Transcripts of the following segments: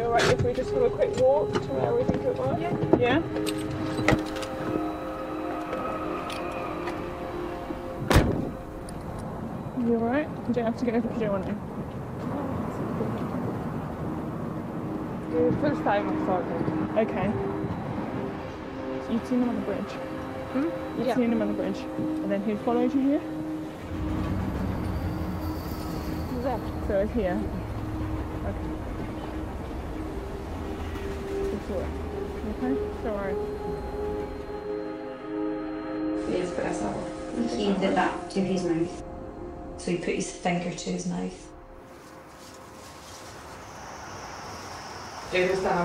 alright if we just have a quick walk to where we think it was? Yeah. You alright? You don't have to go if you don't want to. The first time I saw him. Okay. So you'd seen him on the bridge? You'd seen him on the bridge. And then who followed you here? There. So it's here. Okay. Okay? Don't worry. He did that to his mouth. So he put his finger to his mouth. He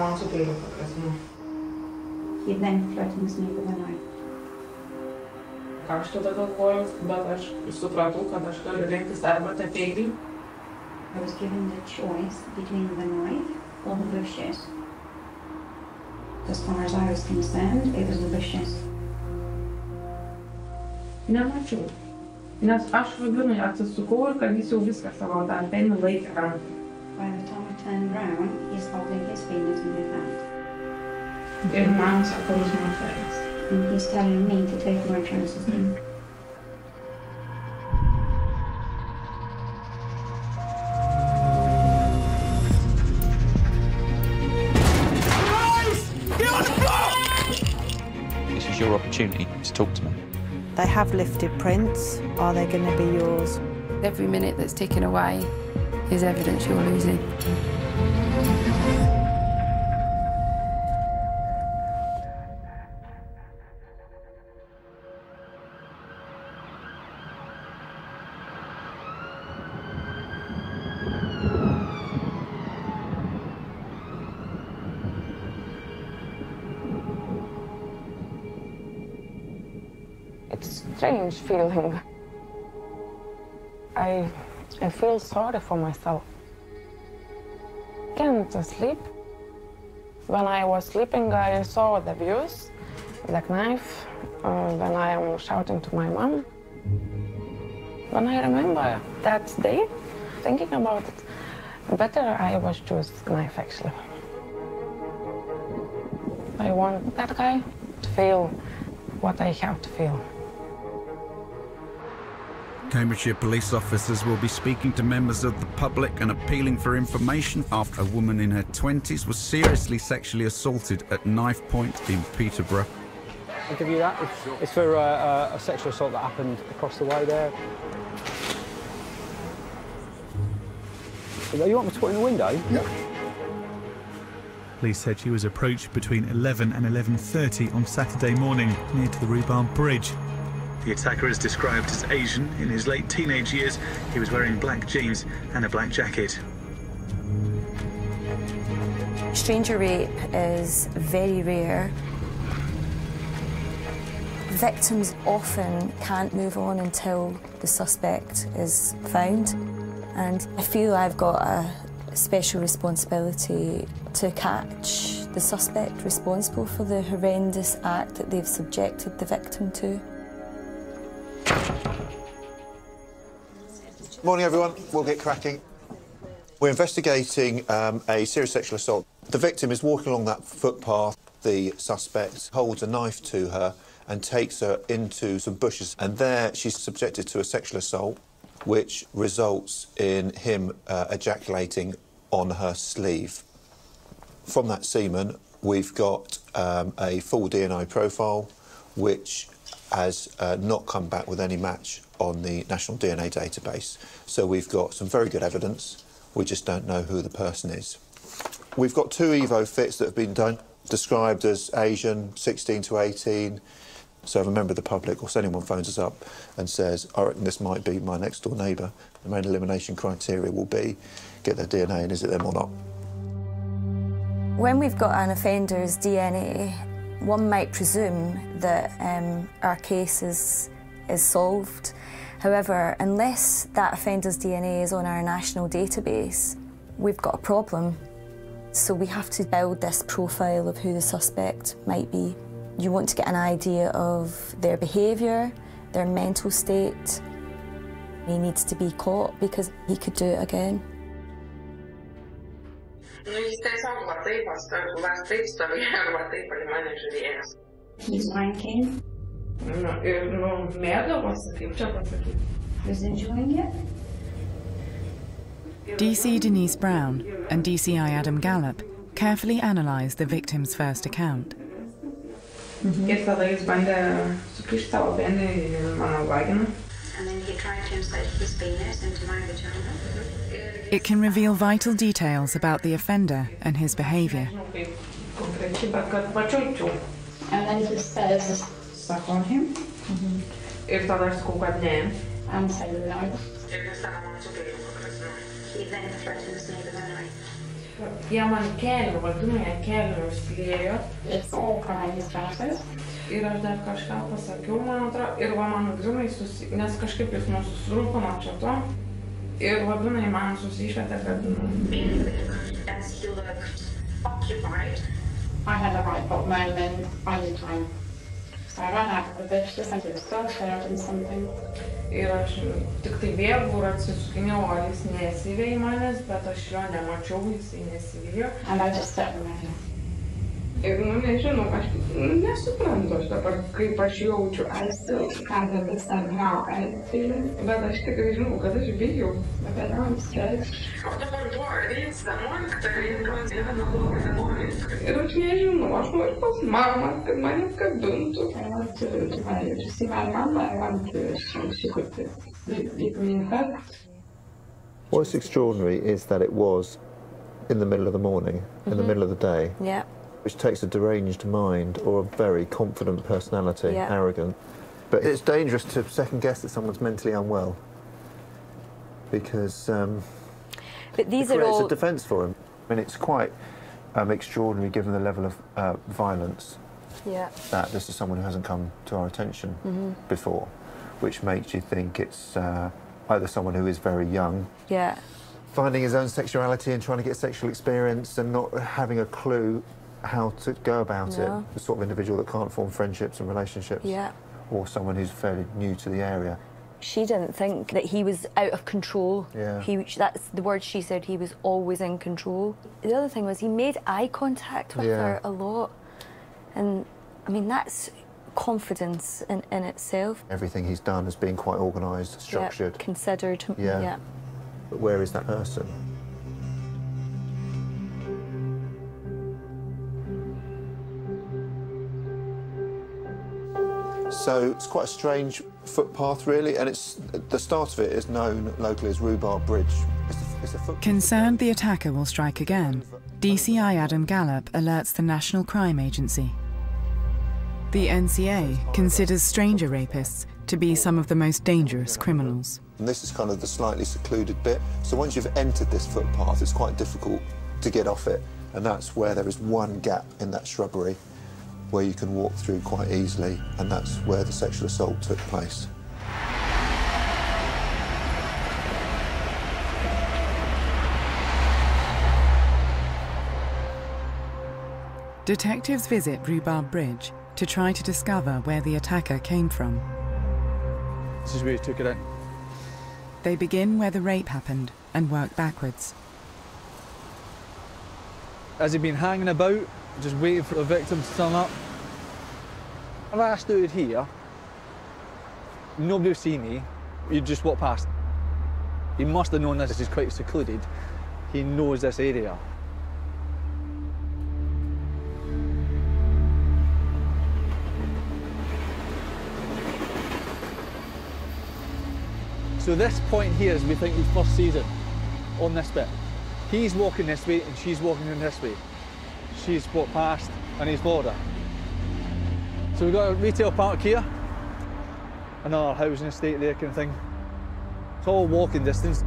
then threatens me with a knife. Как ще да говорим, бъдеш сутрата, къде ще легнете сърбата тегли? I was given the choice between the knife or the bushes. As far as I was concerned, it was the bushes. Няма чудо. Аз ще върна, аз се сухувах, къде се увиска само да бен лейка. By the time I turned round, he's holding his penis in his hand. Their mouths are closed my face. And he's telling me to take my chances in. This is your opportunity to talk to me. They have lifted prints. Are they going to be yours? Every minute that's taken away is evidence you're losing. It's a strange feeling. I feel sorry for myself. Can't sleep. When I was sleeping, I saw the views, the knife, when I am shouting to my mom. When I remember that day, thinking about it, better I was choose knife actually. I want that guy to feel what I have to feel. Cambridgeshire police officers will be speaking to members of the public and appealing for information after a woman in her 20s was seriously sexually assaulted at knife point in Peterborough. I'll give you that. It's for a sexual assault that happened across the way there. You want me to put in the window? Yeah. Police said she was approached between 11 and 11:30 on Saturday morning near to the Rhubarb Bridge. The attacker is described as Asian. In his late teenage years, he was wearing black jeans and a black jacket. Stranger rape is very rare. Victims often can't move on until the suspect is found. And I feel I've got a special responsibility to catch the suspect responsible for the horrendous act that they've subjected the victim to. Morning everyone, we'll get cracking. We're investigating a serious sexual assault. The victim is walking along that footpath. The suspect holds a knife to her and takes her into some bushes, and there she's subjected to a sexual assault which results in him ejaculating on her sleeve. From that semen we've got a full DNA profile which has not come back with any match on the National DNA database. So we've got some very good evidence, we just don't know who the person is. We've got 2 Evo fits that have been described as Asian, 16 to 18. So if a member of the public or anyone phones us up and says, I reckon this might be my next door neighbour, the main elimination criteria will be, get their DNA and is it them or not. When we've got an offender's DNA, one might presume that our case is solved. However, unless that offender's DNA is on our national database, we've got a problem. So we have to build this profile of who the suspect might be. You want to get an idea of their behaviour, their mental state. He needs to be caught because he could do it again. He's wanking. He's enjoying it. DC Denise Brown and DCI Adam Gallup carefully analysed the victim's first account. Ir tada jis bandė sukišti savo penį į mano vaginą. And then he tried to insert his penis into my vagina. It can reveal vital details about the offender and his behaviour. And then he says, suck on him. Ir tada aš sakau, kad ne. And say no. He then threatens me with a knife. Jie man kelių, vadinu, jie kelių užsiliejo. It's all crying his trousers. Ir aš dar kažką pasakiau, man atrodo, ir va man grimai nes kažkaip jis susirūpino čia to. Ir vadinai man susišvietė, kad... As he looked occupied. I had a right foot moment any time. So I ran out of the bush, just like he was still shared in something. Ir aš tik tai bėgu ir atsisukinėjau, ar jis nesivėjo manęs, bet aš jo nemačiau, jisai nesivėjo. And I just stood around him. Ir, nežinau, aš nesuprantu aš dabar, kaip aš jaučiu. I still can't understand how I'm feeling. Bet aš tikrai žinau, kad aš bijau. But I'm scared. Ir aš nežinau, aš noriu pas mamą, kad mane kabintų. I want to see my mom, I want to, she could give me a hug. What's extraordinary is that it was in the middle of the morning, in the middle of the day. Yeah. Which takes a deranged mind or a very confident personality, arrogant. But it's dangerous to second-guess that someone's mentally unwell because but these it are creates all a defence for him. I mean, it's quite extraordinary given the level of violence that this is someone who hasn't come to our attention before, which makes you think it's either someone who is very young, finding his own sexuality and trying to get sexual experience and not having a clue how to go about it. The sort of individual that can't form friendships and relationships. Or someone who's fairly new to the area. She didn't think that he was out of control. Yeah. That's the word she said, he was always in control. The other thing was he made eye contact with her a lot. And, I mean, that's confidence in itself. Everything he's done has been quite organised, structured. Considered. But where is that person? So it's quite a strange footpath, really, and the start of it is known locally as Rhubarb Bridge. It's a footpath. Concerned the attacker will strike again, DCI Adam Gallup alerts the National Crime Agency. The NCA considers stranger rapists to be some of the most dangerous criminals. And this is kind of the slightly secluded bit. So once you've entered this footpath, it's quite difficult to get off it, and that's where there is one gap in that shrubbery where you can walk through quite easily, and that's where the sexual assault took place. Detectives visit Rhubarb Bridge to try to discover where the attacker came from. This is where he took it in. They begin where the rape happened and work backwards. Has he been hanging about, just waiting for the victim to turn up? If I stood here, nobody would see me, you'd just walk past. He must have known this is quite secluded. He knows this area. So this point here is, we think, his first season on this bit. He's walking this way and she's walking in this way. She's walked past and he's followed her. So we've got a retail park here, another housing estate there kind of thing. It's all walking distance.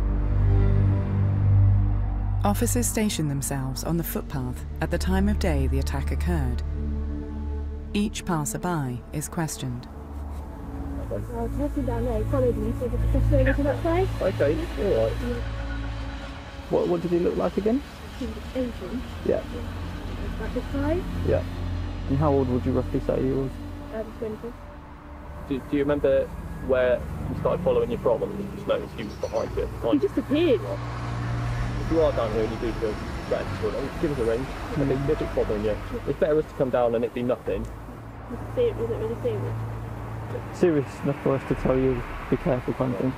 Officers station themselves on the footpath at the time of day the attack occurred. Each passerby is questioned. I'll take you down there, followed me, so just over to that side. Okay, all right. What did he look like again? Asian. Yeah. Like this side. Yeah. And how old would you roughly say he was? 20. Do you remember where he started following you from, and you just noticed he was behind you? He just appeared. If you are down here and you do feel friends, well, give us a ring. If it's bothering you, it's better us to come down and it be nothing. Was it really serious? Serious enough for us to tell you, be careful kind of thing.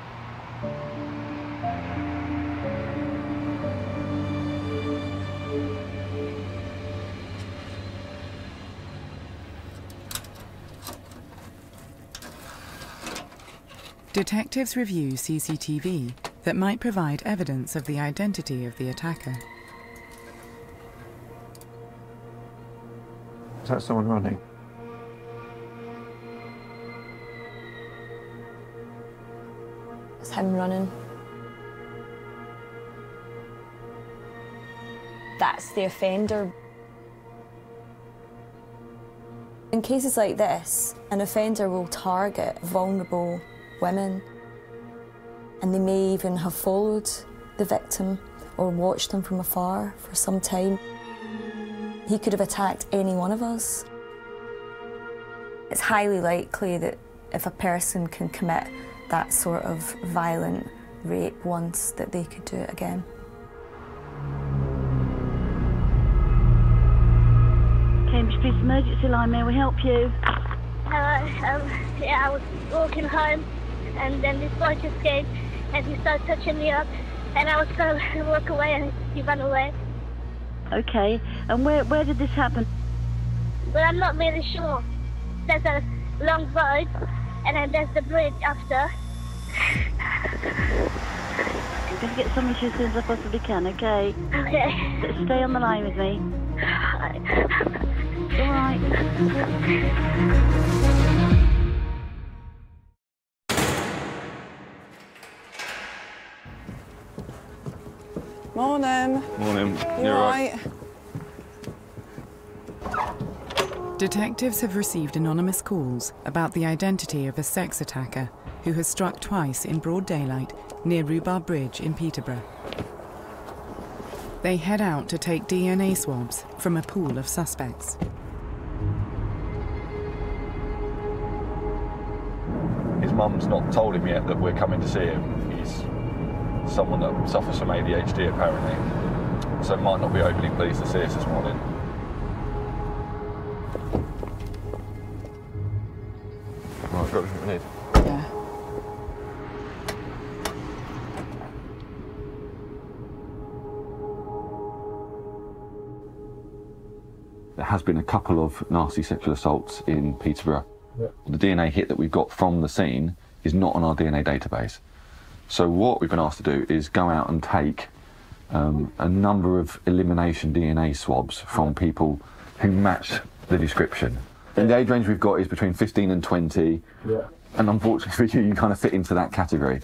Detectives review CCTV that might provide evidence of the identity of the attacker. Is that someone running? It's him running. That's the offender. In cases like this, an offender will target vulnerable women, and they may even have followed the victim or watched them from afar for some time. He could have attacked any one of us. It's highly likely that if a person can commit that sort of violent rape once, that they could do it again. Cambridge Police Emergency Line, may we help you? Hello, yeah, I was walking home and then this boy just came and he started touching me up and I was going to walk away and he ran away. Okay, and where did this happen? Well, I'm not really sure. There's a long road and then there's the bridge after. I'm going to get someone to you as soon as I possibly can, okay? Okay. Stay on the line with me. It's all right. Morning. Morning. You all right? Detectives have received anonymous calls about the identity of a sex attacker who has struck twice in broad daylight near Rhubarb Bridge in Peterborough. They head out to take DNA swabs from a pool of suspects. His mum's not told him yet that we're coming to see him. He's someone that suffers from ADHD apparently, so might not be overly pleased to see us this morning. Right, got everything we need. Yeah. There has been a couple of nasty sexual assaults in Peterborough. Yeah. The DNA hit that we've got from the scene is not on our DNA database. So what we've been asked to do is go out and take a number of elimination DNA swabs from people who match the description. And the age range we've got is between 15 and 20. Yeah. And unfortunately for you, you kind of fit into that category.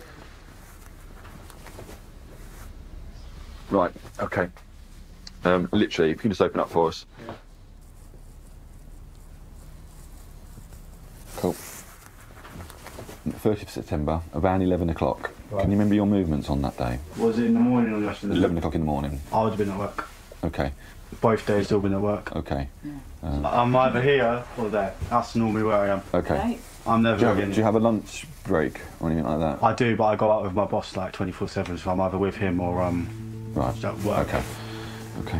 Right, okay. Literally, if you can just open up for us. Yeah. Cool. 30th of September, around 11 o'clock. Right. Can you remember your movements on that day? Was it in the morning or the afternoon? 11 o'clock in the morning. I would have been at work. Okay. Both days still been at work. Okay. I'm either here or there. That's normally where I am. Okay. Right. I'm never do you have a lunch break or anything like that? I do, but I go out with my boss like 24/7, so I'm either with him or right. At work. Okay. Okay.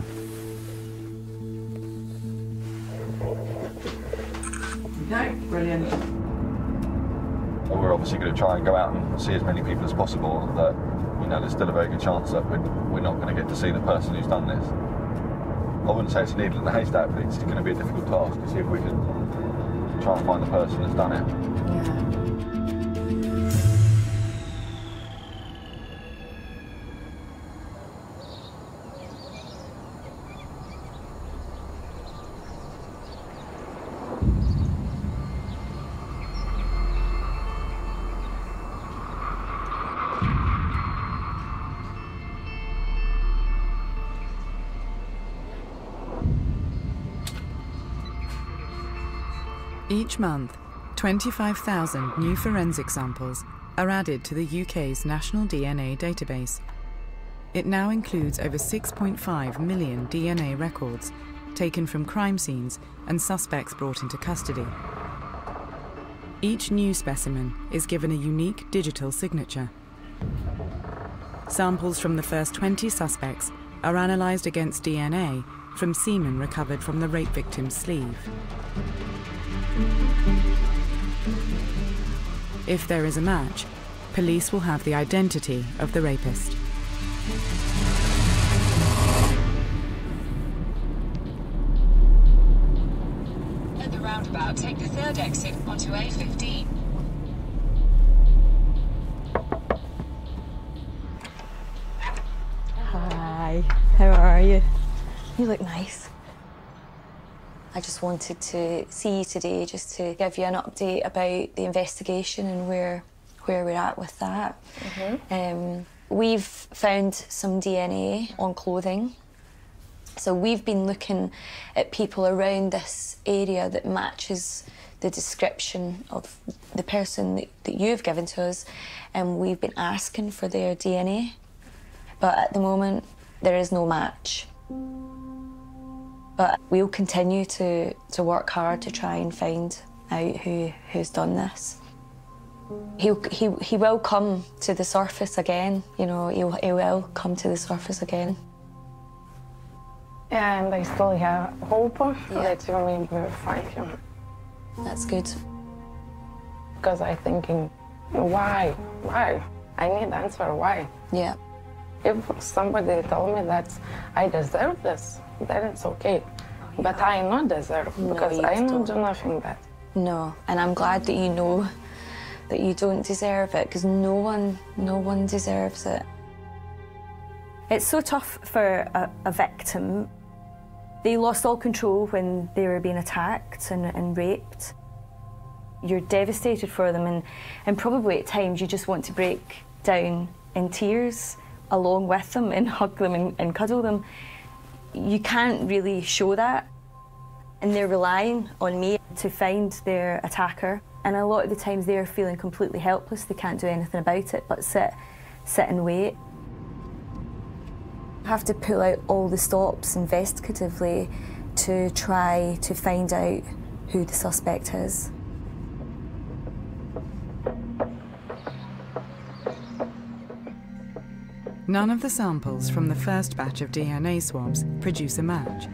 No, brilliant. Well, we're obviously going to try and go out and see as many people as possible. That, you know, there's still a very good chance that we're not going to get to see the person who's done this. I wouldn't say it's a needle in the haystack, but it's going to be a difficult task to see if we can try and find the person that's done it. Yeah. Each month, 25,000 new forensic samples are added to the UK's National DNA Database. It now includes over 6.5 million DNA records taken from crime scenes and suspects brought into custody. Each new specimen is given a unique digital signature. Samples from the first 20 suspects are analysed against DNA from semen recovered from the rape victim's sleeve. If there is a match, police will have the identity of the rapist. At the roundabout, take the third exit onto A15. Hi, how are you? You look nice. I just wanted to see you today just to give you an update about the investigation and where we're at with that. We've found some DNA on clothing. So we've been looking at people around this area that matches the description of the person that you've given to us, and we've been asking for their DNA. But at the moment, there is no match. But we'll continue to work hard to try and find out who's done this. He will come to the surface again, you know, he will come to the surface again. Yeah, and I still have hope that you will find him. That's good. Because I'm thinking, why? I need answer, why? Yeah. If somebody told me that I deserve this, then it's okay. But I not deserve, because I don't do nothing bad. No, and I'm glad that you know that you don't deserve it, because no one deserves it. It's so tough for a victim. They lost all control when they were being attacked and raped. You're devastated for them, and probably at times you just want to break down in tears along with them and hug them and cuddle them. You can't really show that, and they're relying on me to find their attacker, and a lot of the times they're feeling completely helpless. They can't do anything about it but sit and wait. I have to pull out all the stops investigatively to try to find out who the suspect is. None of the samples from the first batch of DNA swabs produce a match.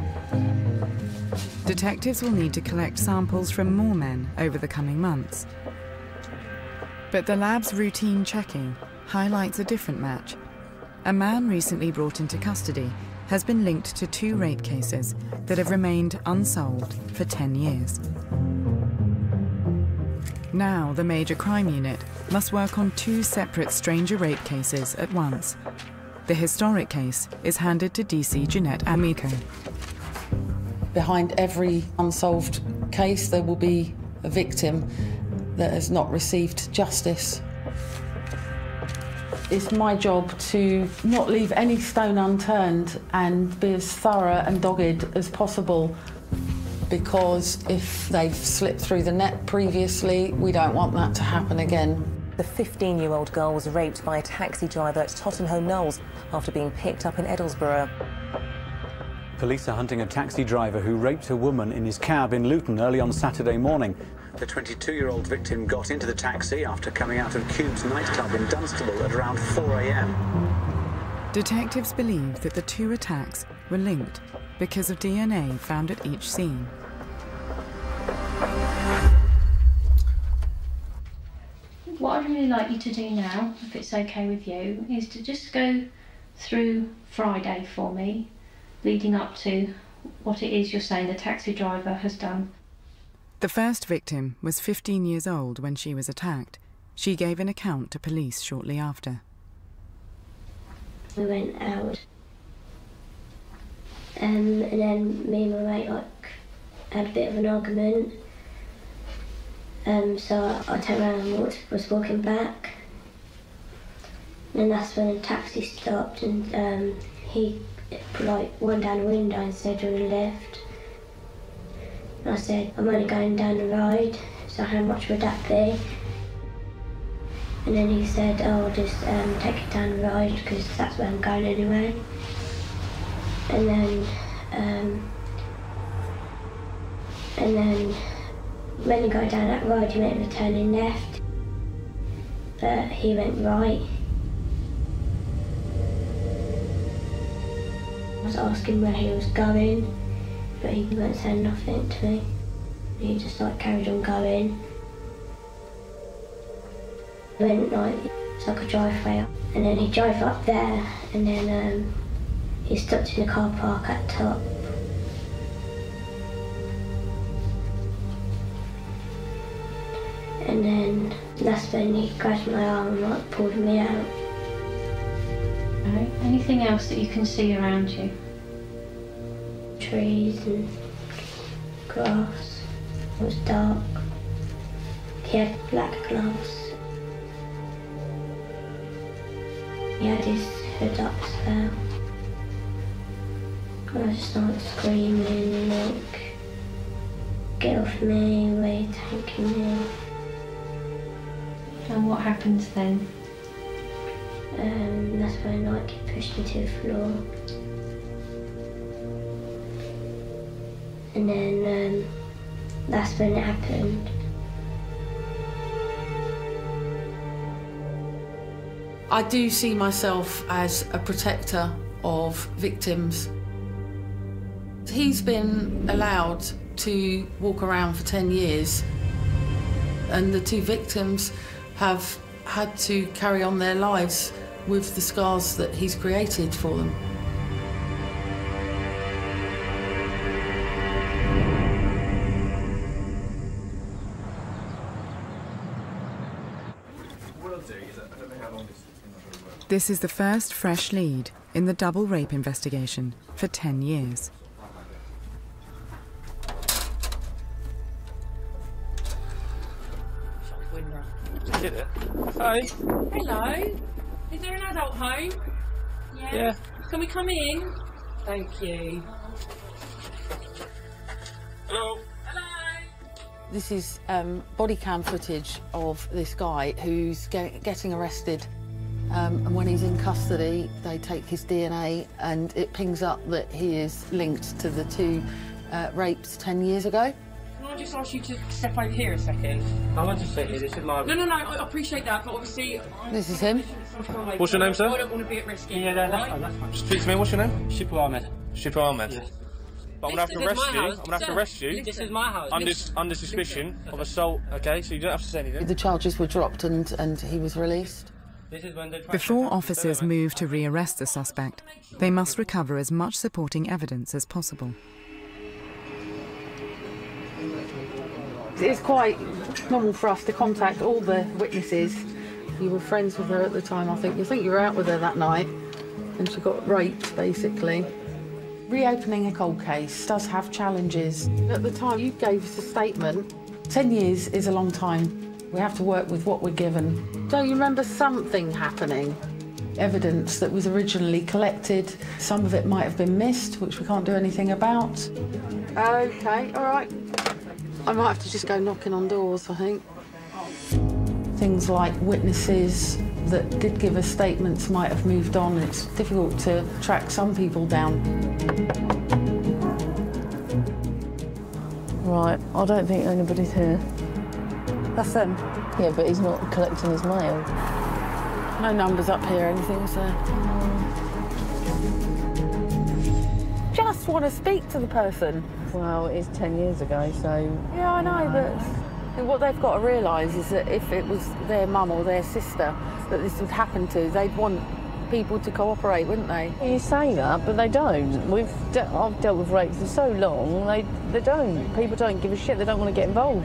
Detectives will need to collect samples from more men over the coming months. But the lab's routine checking highlights a different match. A man recently brought into custody has been linked to 2 rape cases that have remained unsolved for 10 years. Now the Major Crime Unit must work on 2 separate stranger rape cases at once. The historic case is handed to DC Jeanette Amico. Behind every unsolved case, there will be a victim that has not received justice. It's my job to not leave any stone unturned and be as thorough and dogged as possible, because if they've slipped through the net previously, we don't want that to happen again. The 15-year-old girl was raped by a taxi driver at Tottenham Knowles after being picked up in Edlesborough. Police are hunting a taxi driver who raped a woman in his cab in Luton early on Saturday morning. The 22-year-old victim got into the taxi after coming out of Cube's nightclub in Dunstable at around 4 a.m. Detectives believe that the 2 attacks were linked because of DNA found at each scene. What I'd really like you to do now, if it's okay with you, is to just go through Friday for me, leading up to what it is you're saying the taxi driver has done. The first victim was 15 years old when she was attacked. She gave an account to police shortly after. We went out, and then me and my mate had a bit of an argument. So I turned around and was walking back, and that's when the taxi stopped, and he went down the window instead of the lift. And I said, I'm only going down the ride, so how much would that be? And then he said, oh, I'll just take it down the ride, because that's where I'm going anyway. And then when you go down that road, you meant to turn in left, but he went right. was asking where he was going, but he weren't saying nothing to me. He just like carried on going. Went like, it's like a driveway, and then he drove up there, and then he stopped in the car park at the top. And then that's when he grabbed my arm and like pulled me out. Okay. Anything else that you can see around you? Trees and grass. It was dark. He had black gloves. He had his hood up as well. And I just started screaming, like, get off me, where are you taking me? And what happens then? That's when like he pushed me to the floor. And then that's when it happened. I do see myself as a protector of victims. He's been allowed to walk around for 10 years, and the two victims have had to carry on their lives with the scars that he's created for them. This is the first fresh lead in the double rape investigation for 10 years. Hi. Hello. Is there an adult home? Yeah. Can we come in? Thank you. Hello. This is body cam footage of this guy who's getting arrested. And when he's in custody, they take his DNA and it pings up that he is linked to the two rapes 10 years ago. Can I just ask you to step over here a second? I want to sit here. This is my... No, I appreciate that, but obviously... This is him. What's your name, sir? I don't want to be at risk. Yeah, that's fine, that's fine. Speak to me, what's your name? Shipper Ahmed. Shipper Ahmed. Yes. But I'm going to have to arrest you. I'm going to have to arrest you. This is my house. Under suspicion of assault, okay? So you don't have to say anything. The charges were dropped and he was released. Before officers move to rearrest the suspect, they must recover as much supporting evidence as possible. It's quite normal for us to contact all the witnesses. You were friends with her at the time, I think. You think you were out with her that night, and she got raped, basically. Reopening a cold case does have challenges. At the time you gave us a statement, 10 years is a long time. We have to work with what we're given. Don't you remember something happening? Evidence that was originally collected, some of it might have been missed, which we can't do anything about. OK, all right. I might have to just go knocking on doors, I think. Things like witnesses that did give us statements might have moved on. It's difficult to track some people down. Right, I don't think anybody's here. That's them. Yeah, but he's not collecting his mail. No numbers up here, anything, is there? Just want to speak to the person. Well, it's 10 years ago, so... Yeah, I know, but what they've got to realise is that if it was their mum or their sister that this would happen to, they'd want people to cooperate, wouldn't they? You say that, but they don't. I've dealt with rapes for so long, they don't. People don't give a shit, they don't want to get involved.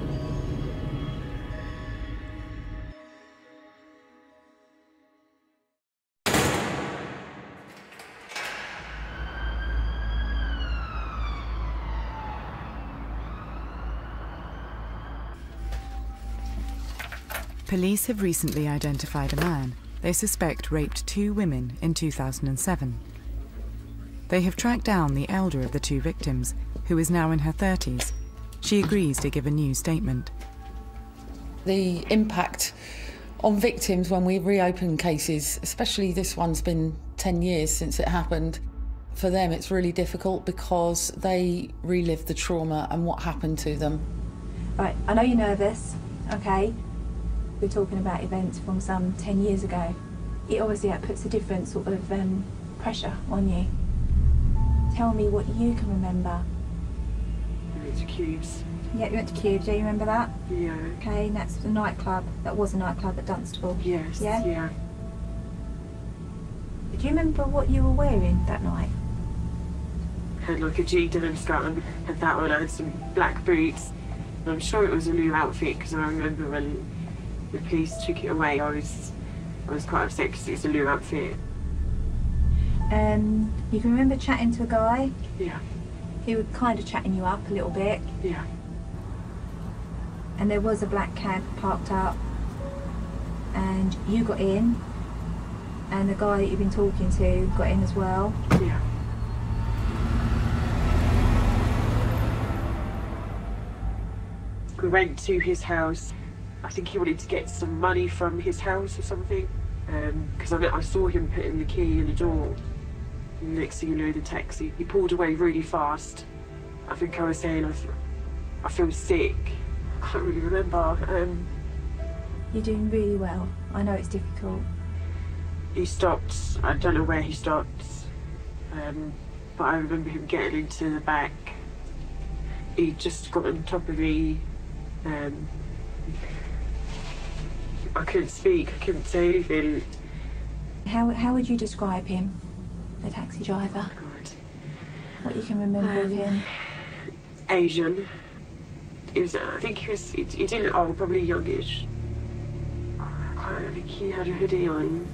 Police have recently identified a man they suspect raped 2 women in 2007. They have tracked down the elder of the 2 victims, who is now in her 30s. She agrees to give a new statement. The impact on victims when we reopen cases, especially this one's been 10 years since it happened, for them it's really difficult because they relive the trauma and what happened to them. Right, I know you're nervous, okay? We're talking about events from some 10 years ago. It obviously puts a different sort of pressure on you. Tell me what you can remember. We went to Cubes. Yeah, you went to Cubes, yeah, you remember that? Yeah. Okay, and that's the nightclub. That was a nightclub at Dunstable. Yes, yeah? yeah. Do you remember what you were wearing that night? I had like a G denim skirt and had that on. I had some black boots. And I'm sure it was a new outfit because I remember when the police took it away, I was quite upset because it's a new outfit. You can remember chatting to a guy? Yeah. He was kind of chatting you up a little bit. Yeah. And there was a black cab parked up and you got in and the guy that you've been talking to got in as well. Yeah. We went to his house. I think he wanted to get some money from his house or something. Because I saw him putting the key in the door. And next thing you know, the taxi, he pulled away really fast. I think I was saying, I feel sick. I can't really remember. You're doing really well. I know it's difficult. He stopped. I don't know where he stopped. But I remember him getting into the back. He just got on top of me. I couldn't speak, I couldn't say anything. How would you describe him, the taxi driver? What you can remember of him? Asian. I think he didn't look old, probably youngish. I think he had a hoodie on.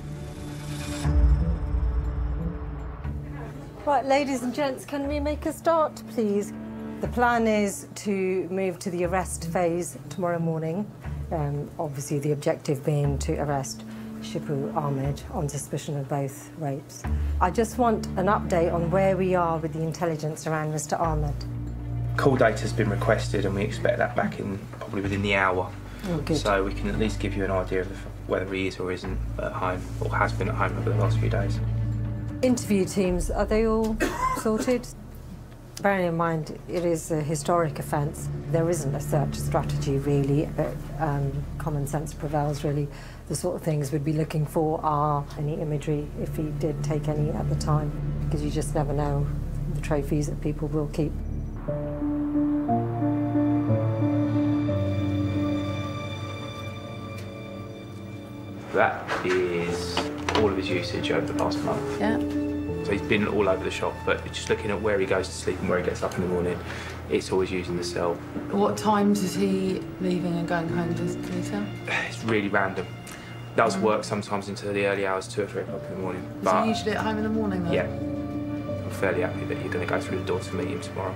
Right, ladies and gents, can we make a start, please? The plan is to move to the arrest phase tomorrow morning. Obviously, the objective being to arrest Shipu Ahmed on suspicion of both rapes. I just want an update on where we are with the intelligence around Mr. Ahmed. Call data has been requested and we expect that back in probably within the hour. Oh, good. So we can at least give you an idea of whether he is or isn't at home, or has been at home over the last few days. Interview teams, are they all sorted? Bearing in mind, it is a historic offence. There isn't a search strategy, really, but common sense prevails, really. The sort of things we'd be looking for are any imagery, if he did take any at the time, because you just never know the trophies that people will keep. That is all of his usage over the past month. Yeah. So he's been all over the shop, but just looking at where he goes to sleep and where he gets up in the morning, it's always using the cell. What times is he leaving and going home, can you tell? It's really random. Does work sometimes into the early hours, 2 or 3 o'clock in the morning. Is he usually at home in the morning, though? Yeah. I'm fairly happy that you're going to go through the door to meet him tomorrow.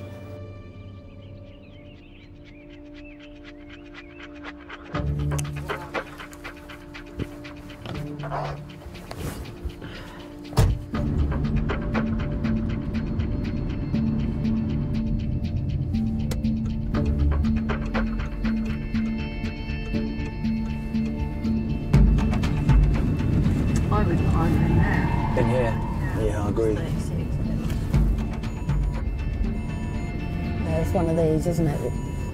In here. Yeah, I agree. Yeah, it's one of these, isn't it?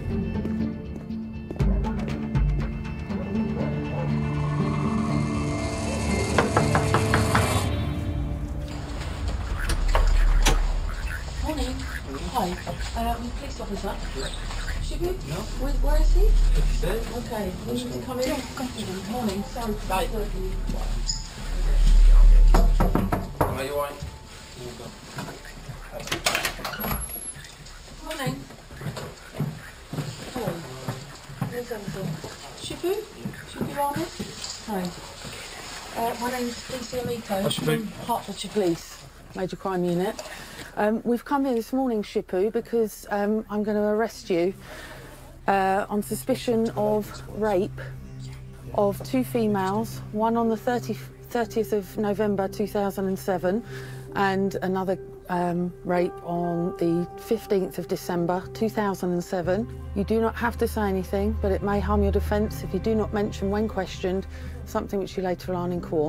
Morning. Hi. Police officer. Should we? No. Where is he? Okay. You can come in. Morning. Sorry. Bye. Are you alright? Morning. Hello. Where's Uncle? Shipu? Shipu Ahmed? Hi. My name's Lisa Amito from Hertfordshire Police, Major Crime Unit. We've come here this morning, Shipu, because I'm going to arrest you on suspicion of rape of 2 females, one on the 30th of November 2007 and another rape on the 15th of December 2007. You do not have to say anything, but it may harm your defence if you do not mention when questioned something which you later learn in court.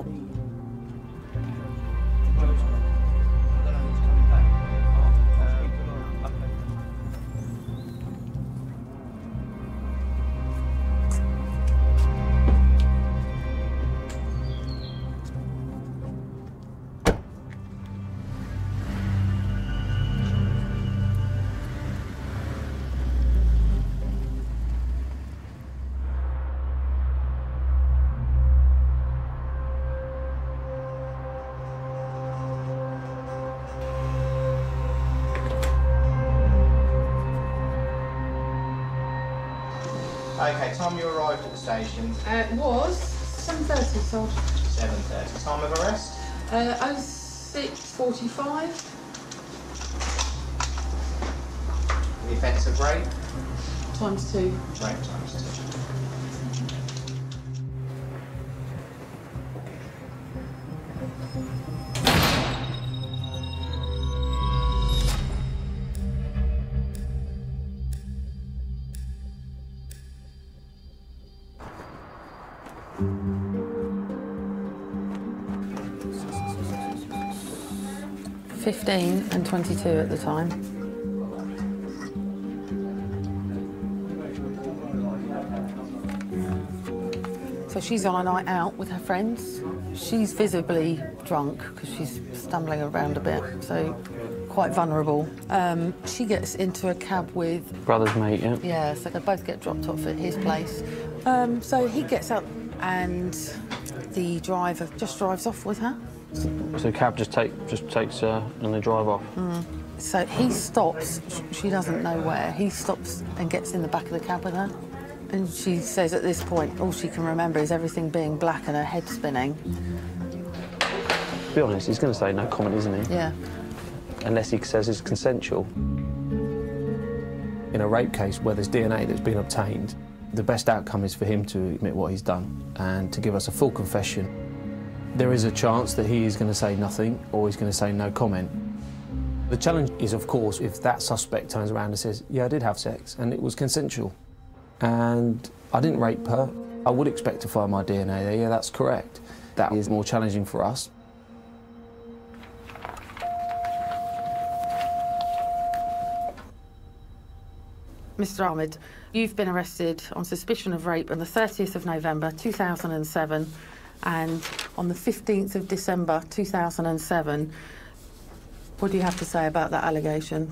Okay, time you arrived at the station? It was 7:30, so... 7:30. Time of arrest? 06:45. The offence of rape? Times 2. Rape times 2. $15 and $22 at the time. So she's on a night out with her friends. She's visibly drunk because she's stumbling around a bit, so quite vulnerable. She gets into a cab with... Brother's mate, yeah? Yeah, so they both get dropped off at his place. So he gets up and the driver just drives off with her. So the cab just takes her and they drive off? So he stops, she doesn't know where, he stops and gets in the back of the cab with her. And she says at this point, all she can remember is everything being black and her head spinning. To be honest, he's going to say no comment, isn't he? Yeah. Unless he says it's consensual. In a rape case where there's DNA that's been obtained, the best outcome is for him to admit what he's done and to give us a full confession. There is a chance that he is going to say nothing or he's going to say no comment. The challenge is, of course, if that suspect turns around and says, yeah, I did have sex and it was consensual and I didn't rape her, I would expect to find my DNA there. Yeah, that's correct. That is more challenging for us. Mr. Ahmed, you've been arrested on suspicion of rape on the 30th of November 2007 and on the 15th of December 2007. What do you have to say about that allegation?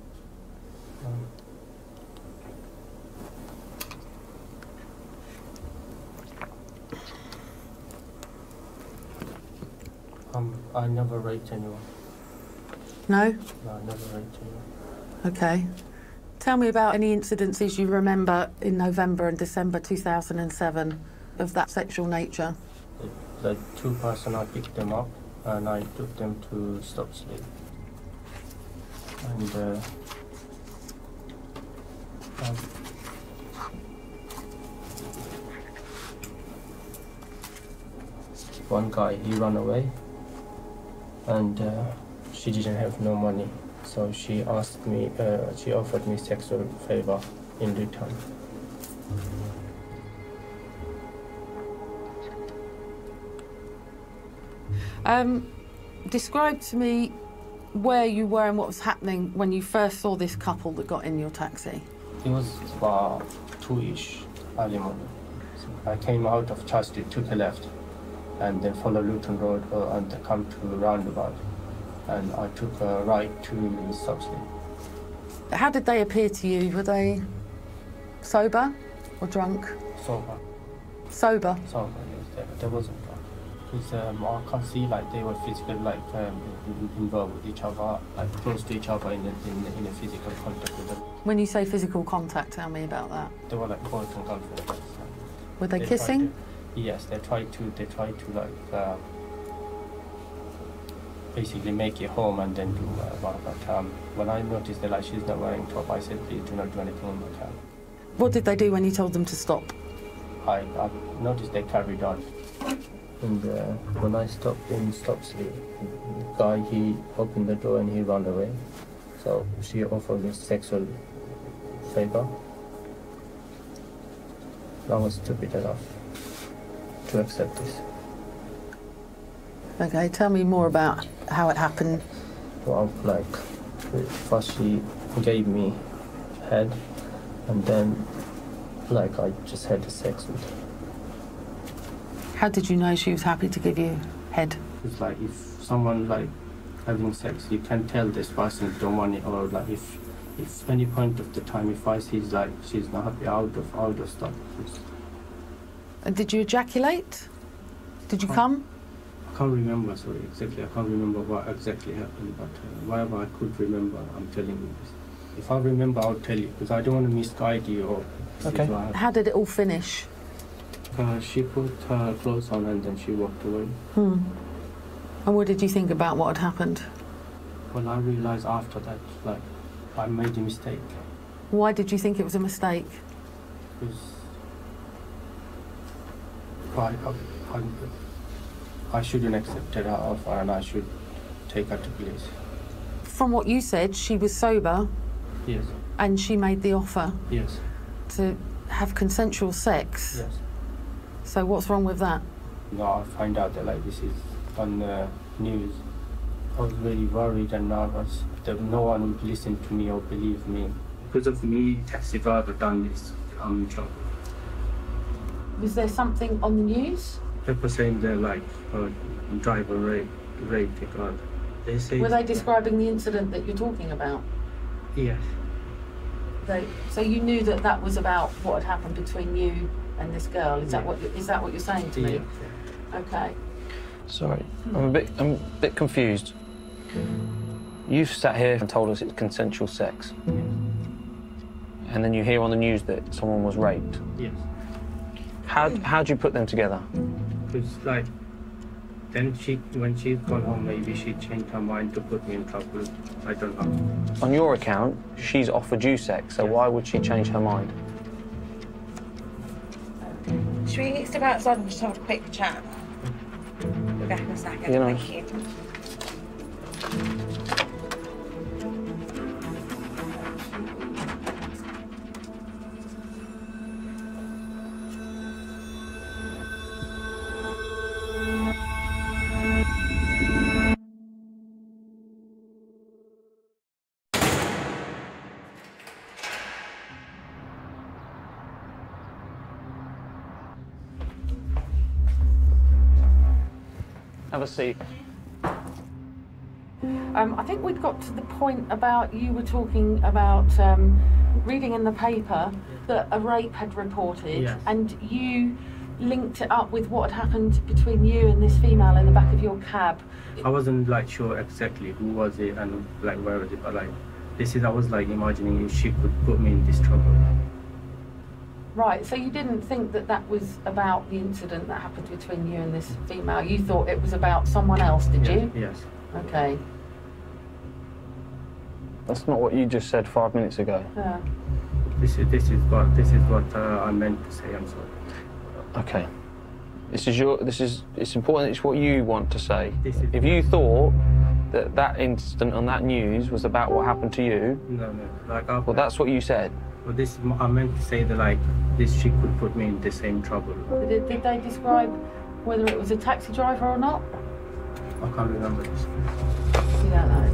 I never raped anyone. No? No, I never raped anyone. OK. Tell me about any incidences you remember in November and December 2007 of that sexual nature. The two persons, I picked them up and I took them to Stop Sleep. And one guy, he ran away and she didn't have no money. So she asked me, she offered me sexual favor in return. Describe to me where you were and what was happening when you first saw this couple that got in your taxi. It was about 2-ish early morning. So I came out of Church Street, took a left, and then followed Luton Road and come to a roundabout. And I took a right to Stop Sleep. How did they appear to you? Were they sober or drunk? Sober. Sober? Sober, yes. They wasn't drunk. Because I can't see like they were physically like involved with each other, like close to each other in a physical contact with them. When you say physical contact, tell me about that. They were like both and girlfriends. Were they kissing? Yes, they tried to like basically make it home and then do but when I noticed that like she's not wearing top, I said please do not do anything in my car. What did they do when you told them to stop? I noticed they carried on. And when I stopped in Stop Sleep, the guy, he opened the door and he ran away. So she offered me sexual favor. I was stupid enough to accept this. Okay, tell me more about how it happened. Well, like, first she gave me head, and then, like, I just had the sex with her. How did you know she was happy to give you head? It's like if someone like having sex, you can tell this person don't want it, or like if any point of the time if I see like she's not happy out of stuff. And did you ejaculate? Did you come? I can't remember, sorry, exactly. I can't remember what exactly happened, but whatever I could remember, I'm telling you this. If I remember, I'll tell you, because I don't want to misguide you. Or Okay. How did it all finish? She put her clothes on and then she walked away. And what did you think about what had happened? Well, I realised after that, like, I made a mistake. Why did you think it was a mistake? Because I shouldn't accept her offer and I should take her to police. From what you said, she was sober. Yes. And she made the offer. Yes. To have consensual sex. Yes. So what's wrong with that? No, I find out that like this is on the news. I was very worried and nervous that no one would listen to me or believe me. Because of me, taxi driver done this, I'm in trouble. Was there something on the news? People saying they're like driver raped a girl. They say. Were they describing the incident that you're talking about? Yes. So you knew that that was about what had happened between you and this girl. Is that what you're saying to me? Yeah. Okay. Sorry, I'm a bit confused. You've sat here and told us it's consensual sex. Yes. And then you hear on the news that someone was raped. Yes. How'd you put them together? Because like, then when she's gone home, maybe she changed her mind to put me in trouble. I don't know. On your account, she's offered you sex, so why would she change her mind? Should we step outside and just have a quick chat? Be back in a second. You know. Thank you. Have a seat. I think we'd got to the point about you were talking about reading in the paper that a rape had reported, Yes. and you linked it up with what had happened between you and this female in the back of your cab. I wasn't like sure exactly who was it and like where was it, but like I was like imagining if she could put me in this trouble. Right, so you didn't think that that was about the incident that happened between you and this female. You thought it was about someone else, did you? Yes. Okay. That's not what you just said 5 minutes ago. Yeah. This is what I meant to say. I'm sorry. Okay. It's important. It's what you want to say. If you thought that incident on that news was about what happened to you, No. Like well, that's what you said. Well, I meant to say that like this chick could put me in the same trouble. Did they describe whether it was a taxi driver or not? I can't remember this. You don't know.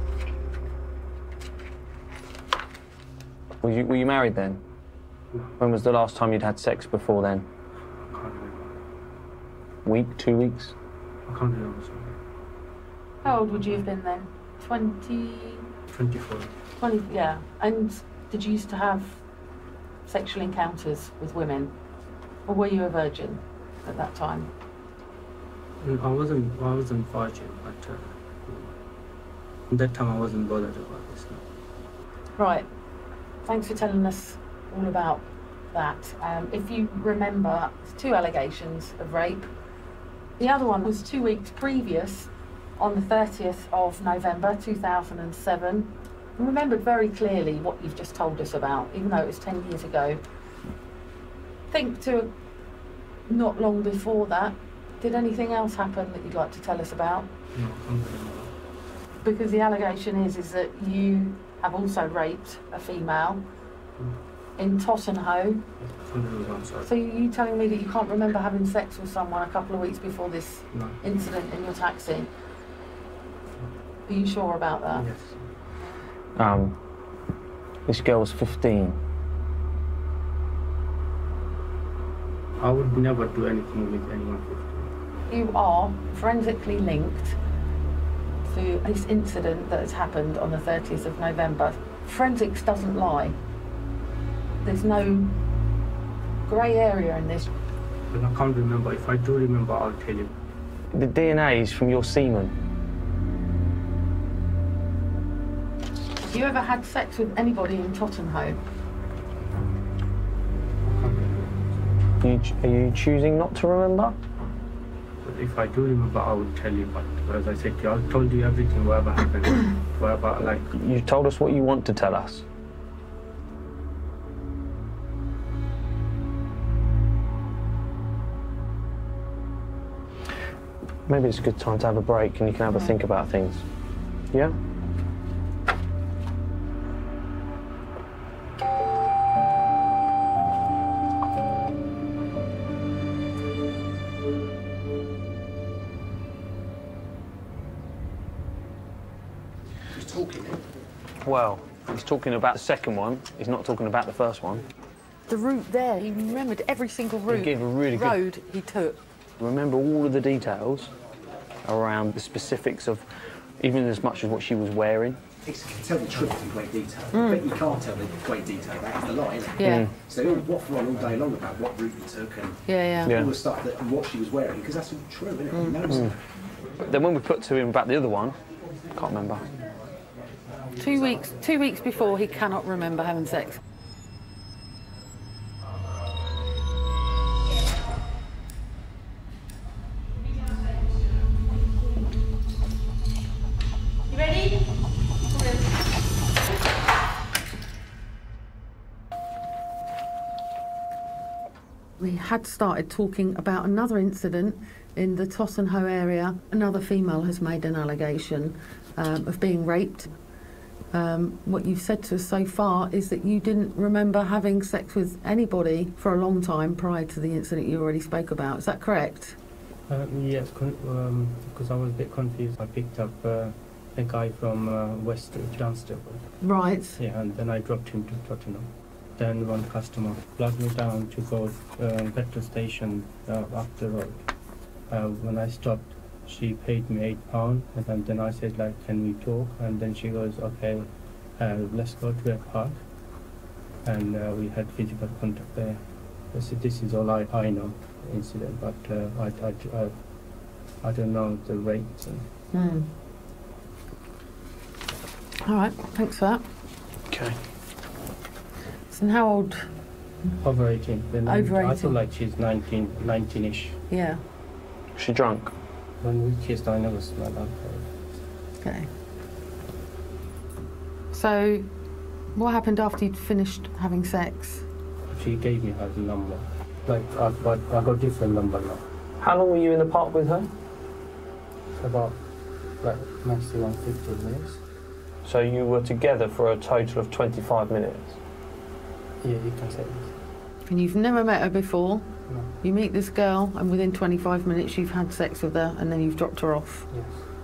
Were you married then? No. When was the last time you'd had sex before then? I can't remember. Week, 2 weeks? I can't remember. Sorry. How old would you have been then? 20? 24. 20, yeah. And did you used to have sexual encounters with women? Or were you a virgin at that time? I wasn't virgin, but at that time I wasn't bothered about this. No. Right. Thanks for telling us all about that. If you remember, there's 2 allegations of rape. The other one was 2 weeks previous, on the 30th of November 2007. I remembered very clearly what you've just told us about, even though it was 10 years ago. Think to not long before that, did anything else happen that you'd like to tell us about? No, I can't remember. Because the allegation is that you have also raped a female in Tottenham. I'm sorry. So you telling me that you can't remember having sex with someone a couple of weeks before this No. incident in your taxi? Are you sure about that? Yes. This girl was 15. I would never do anything with anyone 15. You are forensically linked to this incident that has happened on the 30th of November. Forensics doesn't lie. There's no grey area in this. But I can't remember. If I do remember, I'll tell you. The DNA is from your semen. Have you ever had sex with anybody in Tottenham? Are you choosing not to remember? If I do remember, I would tell you, but as I said to you, I told you everything, whatever happened, whatever, like... You told us what you want to tell us. Maybe it's a good time to have a break and you can have a think about things. Yeah? Well, he's talking about the second one. He's not talking about the first one. The route there, he remembered every single route. He gave a really road good... he took. Remember all of the details around the specifics of even as much as what she was wearing. You can tell the truth in great detail, but you can't tell the great detail. That's the lie, isn't it? Yeah. So they all waffle on all day long about what route you took and all the stuff that and what she was wearing, because that's all true, isn't it? He knows it. Then when we put to him about the other one, I can't remember. 2 weeks before, he cannot remember having sex. You ready? We had started talking about another incident in the Tottenham area. Another female has made an allegation of being raped. What you've said to us so far is that you didn't remember having sex with anybody for a long time prior to the incident you already spoke about. Is that correct? Yes, because I was a bit confused. I picked up a guy from West Dunstable. Right. Yeah, and then I dropped him to Tottenham. Then one customer flagged me down to go petrol station up the road. When I stopped, she paid me £8, and then I said, like, can we talk? And then she goes, okay, let's go to a park. And we had physical contact there. I said, this is all I know, incident, but I don't know the rates. All right, thanks for that. Okay. So how old? Over 18. Over 18. I feel like she's 19-ish. Yeah. Was she drunk? When we kissed, I never smelled alcohol. Okay. So, what happened after you'd finished having sex? She gave me her number. Like, I got different number now. How long were you in the park with her? About, like, maximum 15 minutes. So you were together for a total of 25 minutes? Yeah, you can say this. And you've never met her before? No. You meet this girl, and within 25 minutes you've had sex with her, and then you've dropped her off? Yes.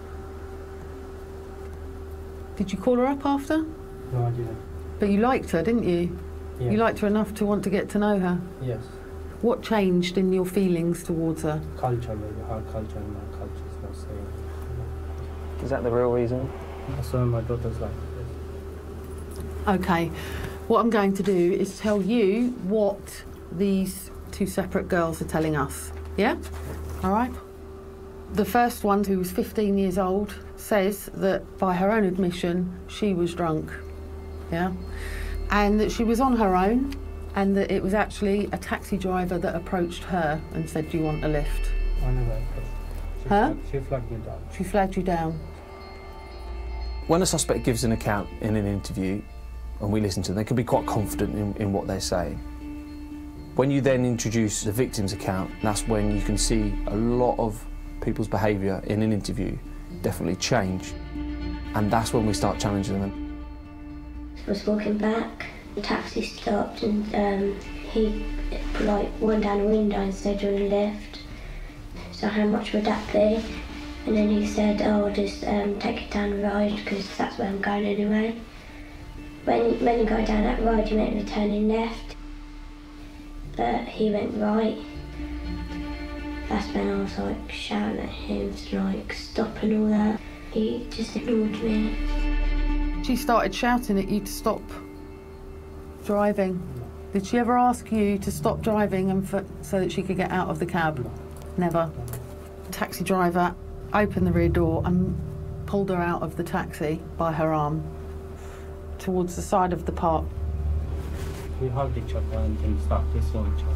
Did you call her up after? No, I didn't. But you liked her, didn't you? Yeah. You liked her enough to want to get to know her? Yes. What changed in your feelings towards her? Culture, maybe. Her culture and my culture is not same. Is that the real reason? That's why my daughter's like this. Okay. What I'm going to do is tell you what these two separate girls are telling us. Yeah? All right? The first one, who was 15 years old, says that by her own admission, she was drunk. Yeah? And that she was on her own, and that it was actually a taxi driver that approached her and said, do you want a lift? I never. She flagged me down. She flagged you down. When a suspect gives an account in an interview, and we listen to them, they can be quite confident in what they're saying. When you then introduce the victim's account, that's when you can see a lot of people's behaviour in an interview definitely change. And that's when we start challenging them. I was walking back, the taxi stopped, and he went down the window and said, do you want a lift? So how much would that be? And then he said, oh, I'll just take you down the road because that's where I'm going anyway. When you go down that road, you meant to be turning left, but he went right. That's when I was like shouting at him to like stop and all that. He just ignored me. She started shouting at you to stop driving. Did she ever ask you to stop driving and so that she could get out of the cab? Never. The taxi driver opened the rear door and pulled her out of the taxi by her arm. towards the side of the park. We hugged each other and then started kissing each other.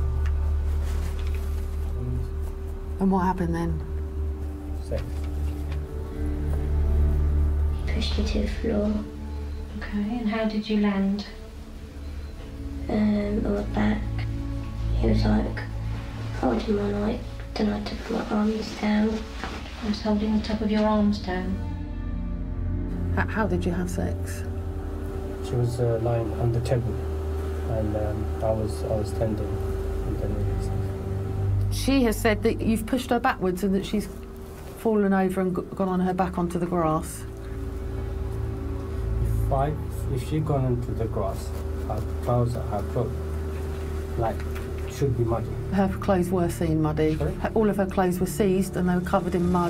And what happened then? Sex. Pushed me to the floor. Okay, and how did you land? On my back. He was like holding my neck, then I took my arms down. I was holding the top of your arms down. How did you have sex? She was lying on the table, and I was tending, and then we had sex. She has said that you've pushed her backwards and that she's fallen over and gone on her back onto the grass. If she'd gone into the grass, her clothes, should be muddy. Her clothes were seen muddy. All of her clothes were seized and they were covered in mud.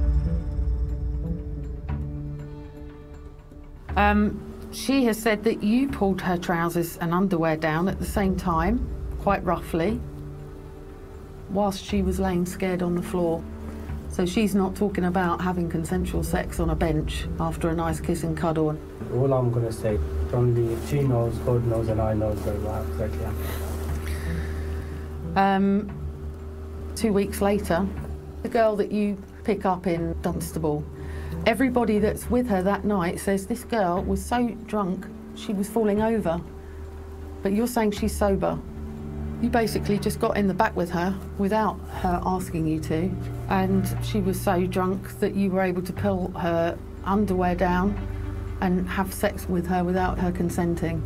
She has said that you pulled her trousers and underwear down at the same time, quite roughly, whilst she was laying scared on the floor. So she's not talking about having consensual sex on a bench after a nice kiss and cuddle. All I'm going to say, only she knows, God knows, and I know very well exactly happened. 2 weeks later, the girl that you pick up in Dunstable, everybody that's with her that night says this girl was so drunk she was falling over. But you're saying she's sober. You basically just got in the back with her without her asking you to, and she was so drunk that you were able to pull her underwear down and have sex with her without her consenting.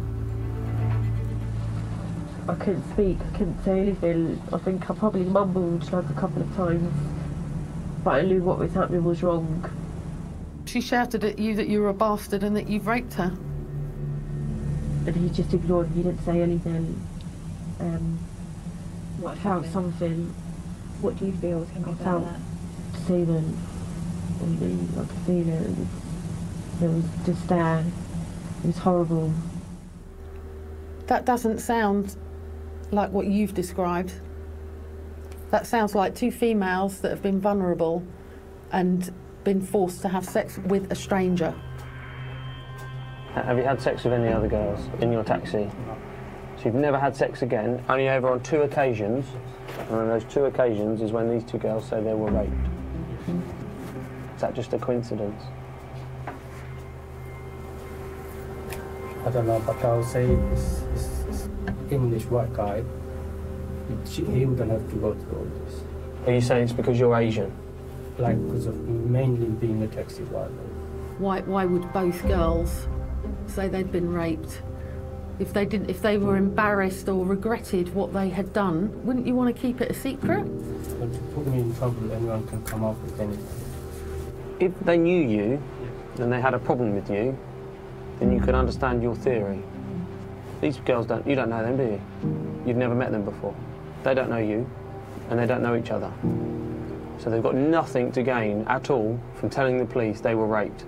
I couldn't speak, I couldn't say anything. I think I probably mumbled like a couple of times, but I knew what was happening was wrong. She shouted at you that you were a bastard and that you've raped her. And he just ignored me, he didn't say anything. I felt something. What do you feel? I felt semen on me, I could feel it. It was just there. It was horrible. That doesn't sound like what you've described. That sounds like two females that have been vulnerable and been forced to have sex with a stranger. Have you had sex with any other girls in your taxi? So you've never had sex again, only over on 2 occasions, and on those 2 occasions is when these 2 girls say they were raped. Is that just a coincidence? I don't know, but I'll say this English white guy, he wouldn't have to go through all this. Are you saying it's because you're Asian? Like, because of mainly being a taxi driver. Why would both girls say they'd been raped? If they were embarrassed or regretted what they had done, wouldn't you want to keep it a secret? But to put me in trouble, anyone can come up with anything. If they knew you, and they had a problem with you, then you could understand your theory. These girls you don't know them, do you? You've never met them before. They don't know you, and they don't know each other. So they've got nothing to gain at all from telling the police they were raped.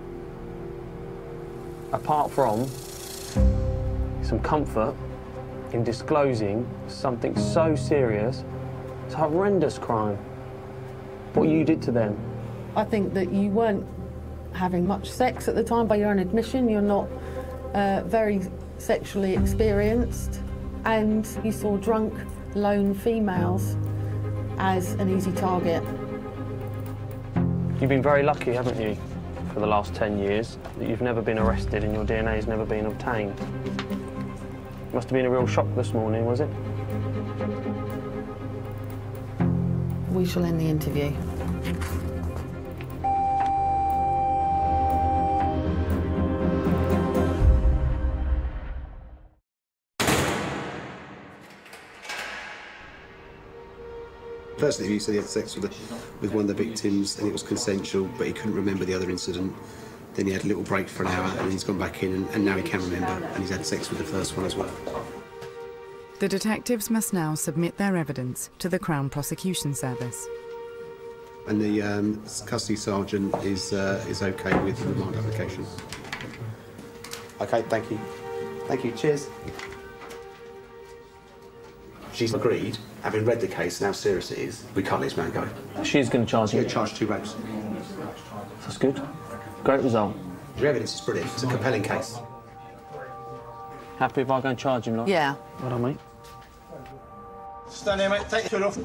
Apart from some comfort in disclosing something so serious, it's a horrendous crime. What you did to them. I think that you weren't having much sex at the time, by your own admission. You're not very sexually experienced, and you saw drunk, lone females as an easy target. You've been very lucky, haven't you, for the last 10 years, that you've never been arrested and your DNA has never been obtained. Must have been a real shock this morning, was it? We shall end the interview. First interview, so he had sex with one of the victims and it was consensual, but he couldn't remember the other incident. Then he had a little break for an hour and he's gone back in and now he can remember and he's had sex with the first one as well. The detectives must now submit their evidence to the Crown Prosecution Service. And the custody sergeant is OK with the remand application. OK, thank you. Thank you, cheers. She's agreed, having read the case and how serious it is, we can't let this man go. She's going to charge you? She's going to charge 2 rapes. That's good. Great result. Your evidence is brilliant. It's a compelling case. Happy if I go and charge him, like? Yeah. Well done, mate. Stand there, mate. Take your hood off.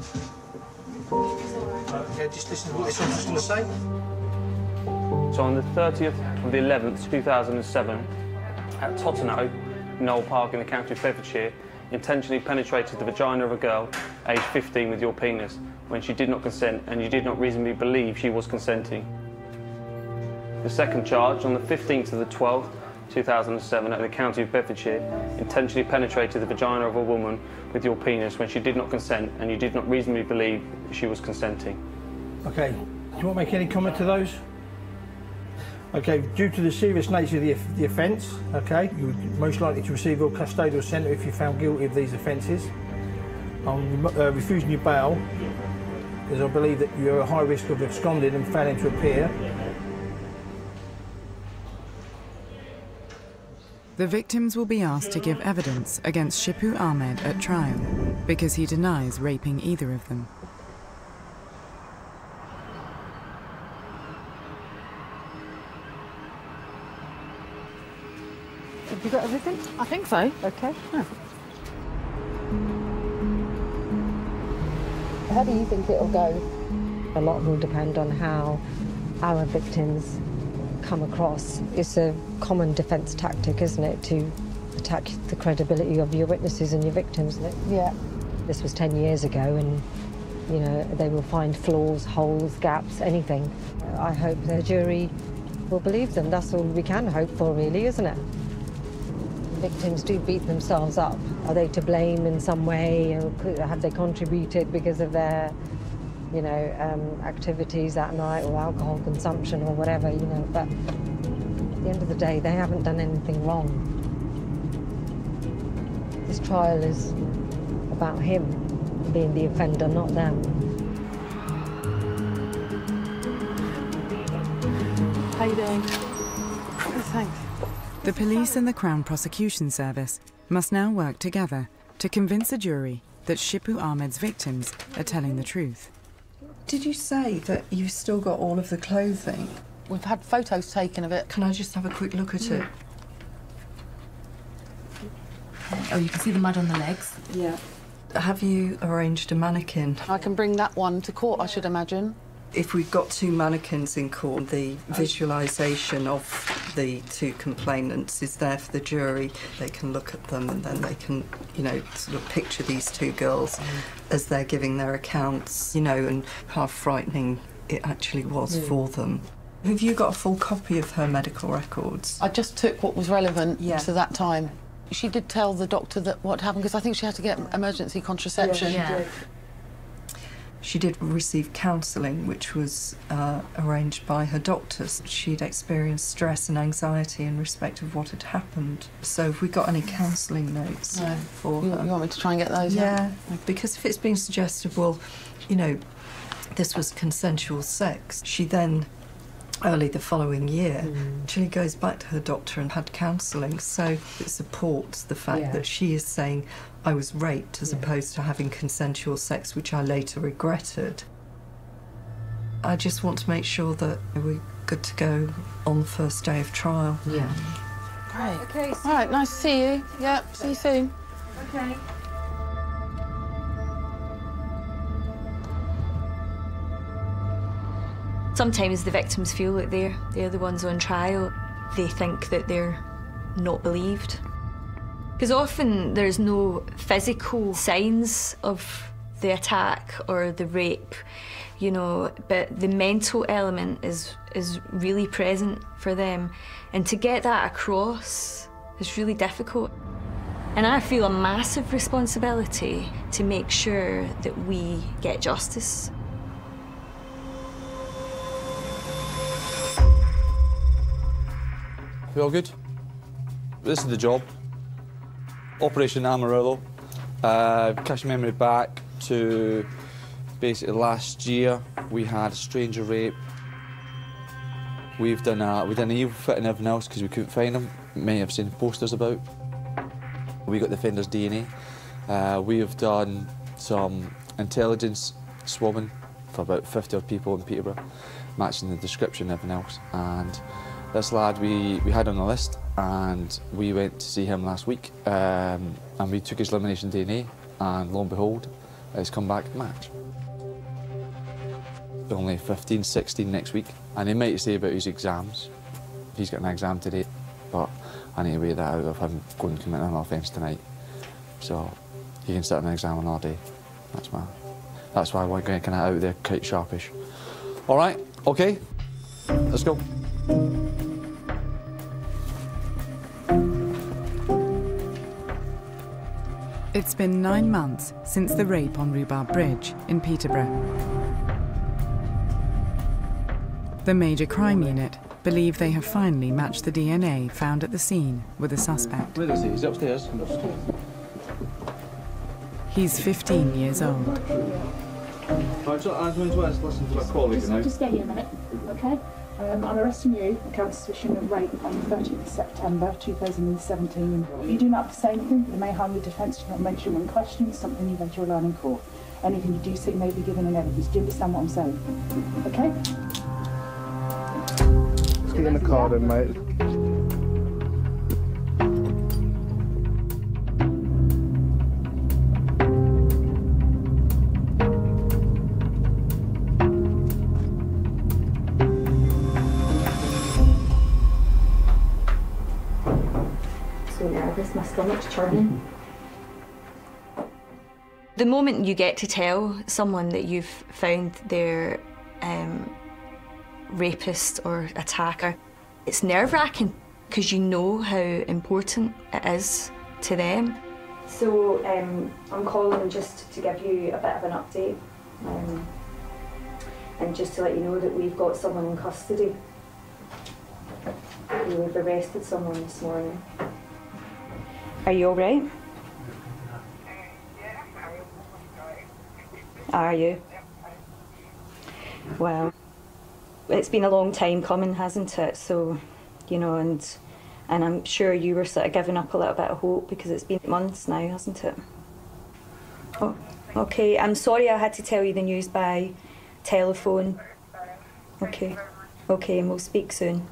Okay, just listen to what this officer's going to say. So on the 30th of the 11th, 2007, at Tottenham, Knoll Park in the county of Bedfordshire, intentionally penetrated the vagina of a girl aged 15 with your penis when she did not consent and you did not reasonably believe she was consenting. The second charge, on the 15th of the 12th, 2007, at the county of Bedfordshire, intentionally penetrated the vagina of a woman with your penis when she did not consent and you did not reasonably believe she was consenting. Okay, do you want to make any comment to those? Okay, due to the serious nature of the offence, okay, you're most likely to receive a custodial centre if you're found guilty of these offences. I'm refusing your bail because I believe that you're at high risk of absconding and failing to appear. The victims will be asked to give evidence against Shippu Ahmed at trial because he denies raping either of them. Have you got everything? I think so. Okay. Yeah. How do you think it'll go? A lot will depend on how our victims come across. It's a common defence tactic, isn't it, to attack the credibility of your witnesses and your victims, isn't it? Yeah. This was 10 years ago and, you know, they will find flaws, holes, gaps, anything. I hope the jury will believe them. That's all we can hope for, really, isn't it? Victims do beat themselves up. Are they to blame in some way? Or have they contributed because of their, you know, activities that night or alcohol consumption or whatever, you know? But at the end of the day, they haven't done anything wrong. This trial is about him being the offender, not them. How you doing? Thanks. The police and the Crown Prosecution Service must now work together to convince a jury that Shippu Ahmed's victims are telling the truth. Did you say that you've still got all of the clothing? We've had photos taken of it. Can I just have a quick look at it? Oh, you can see the mud on the legs? Yeah. Have you arranged a mannequin? I can bring that one to court, I should imagine. If we've got two mannequins in court, the visualisation of the two complainants is there for the jury. They can look at them and then they can, you know, sort of picture these two girls as they're giving their accounts, you know, and how frightening it actually was for them. Have you got a full copy of her medical records? I just took what was relevant to that time. She did tell the doctor that what happened, because I think she had to get emergency contraception. Yeah. She did receive counselling, which was arranged by her doctors. She'd experienced stress and anxiety in respect of what had happened. So have we got any counselling notes for her? You want me to try and get those? Yeah, because if it's been suggested, well, you know, this was consensual sex, she then, early the following year, actually goes back to her doctor and had counselling. So it supports the fact that she is saying, I was raped, as opposed to having consensual sex, which I later regretted. I just want to make sure that we're good to go on the first day of trial. Yeah. Great. Okay. All right, nice to see you. Yeah, see you soon. Okay. Sometimes the victims feel that they're the ones on trial. They think that they're not believed. Because often there's no physical signs of the attack or the rape, you know, but the mental element is really present for them. And to get that across is really difficult. And I feel a massive responsibility to make sure that we get justice. We all good? This is the job. Operation Amarillo. Cast your memory back to basically last year. We had a stranger rape. We've done an evil fit and everything else because we couldn't find them. Many have seen posters about. We got the offender's DNA. We have done some intelligence swabbing for about 50 odd people in Peterborough, matching the description and everything else. And This lad we had on the list, and we went to see him last week, and we took his elimination DNA, and lo and behold, he's come back match. Only 15, 16 next week, and he might say about his exams. He's got an exam today, but I need to weigh that out of him going to commit an offence tonight. So he can sit an exam on all day. That's why I want to get kind of out there quite sharpish. All right, okay, let's go. It's been 9 months since the rape on Rhubarb Bridge in Peterborough. The Major Crime Unit believe they have finally matched the DNA found at the scene with the suspect. Where is he? He's upstairs. He's 15 years old. Right, so I'm going to listen to my colleague now. Just stay here a minute, okay? I'm arresting you on account of suspicion of rape on the 30th of September 2017. You do not have to say anything, but it may harm your defence. Do not mention when questioned, something you later learn in court. Anything you do say may be given in evidence. Do you understand what I'm saying? Okay? Let's get in the car then, mate. So nervous, my stomach's churning. The moment you get to tell someone that you've found their rapist or attacker, it's nerve-wracking because you know how important it is to them. So I'm calling just to give you a bit of an update and just to let you know that we've got someone in custody. We've arrested someone this morning. Are you all right? Are you? Well, it's been a long time coming, hasn't it? So, you know, and I'm sure you were sort of giving up a little bit of hope because it's been months now, hasn't it? Oh, okay. I'm sorry I had to tell you the news by telephone. Okay. Okay, and we'll speak soon.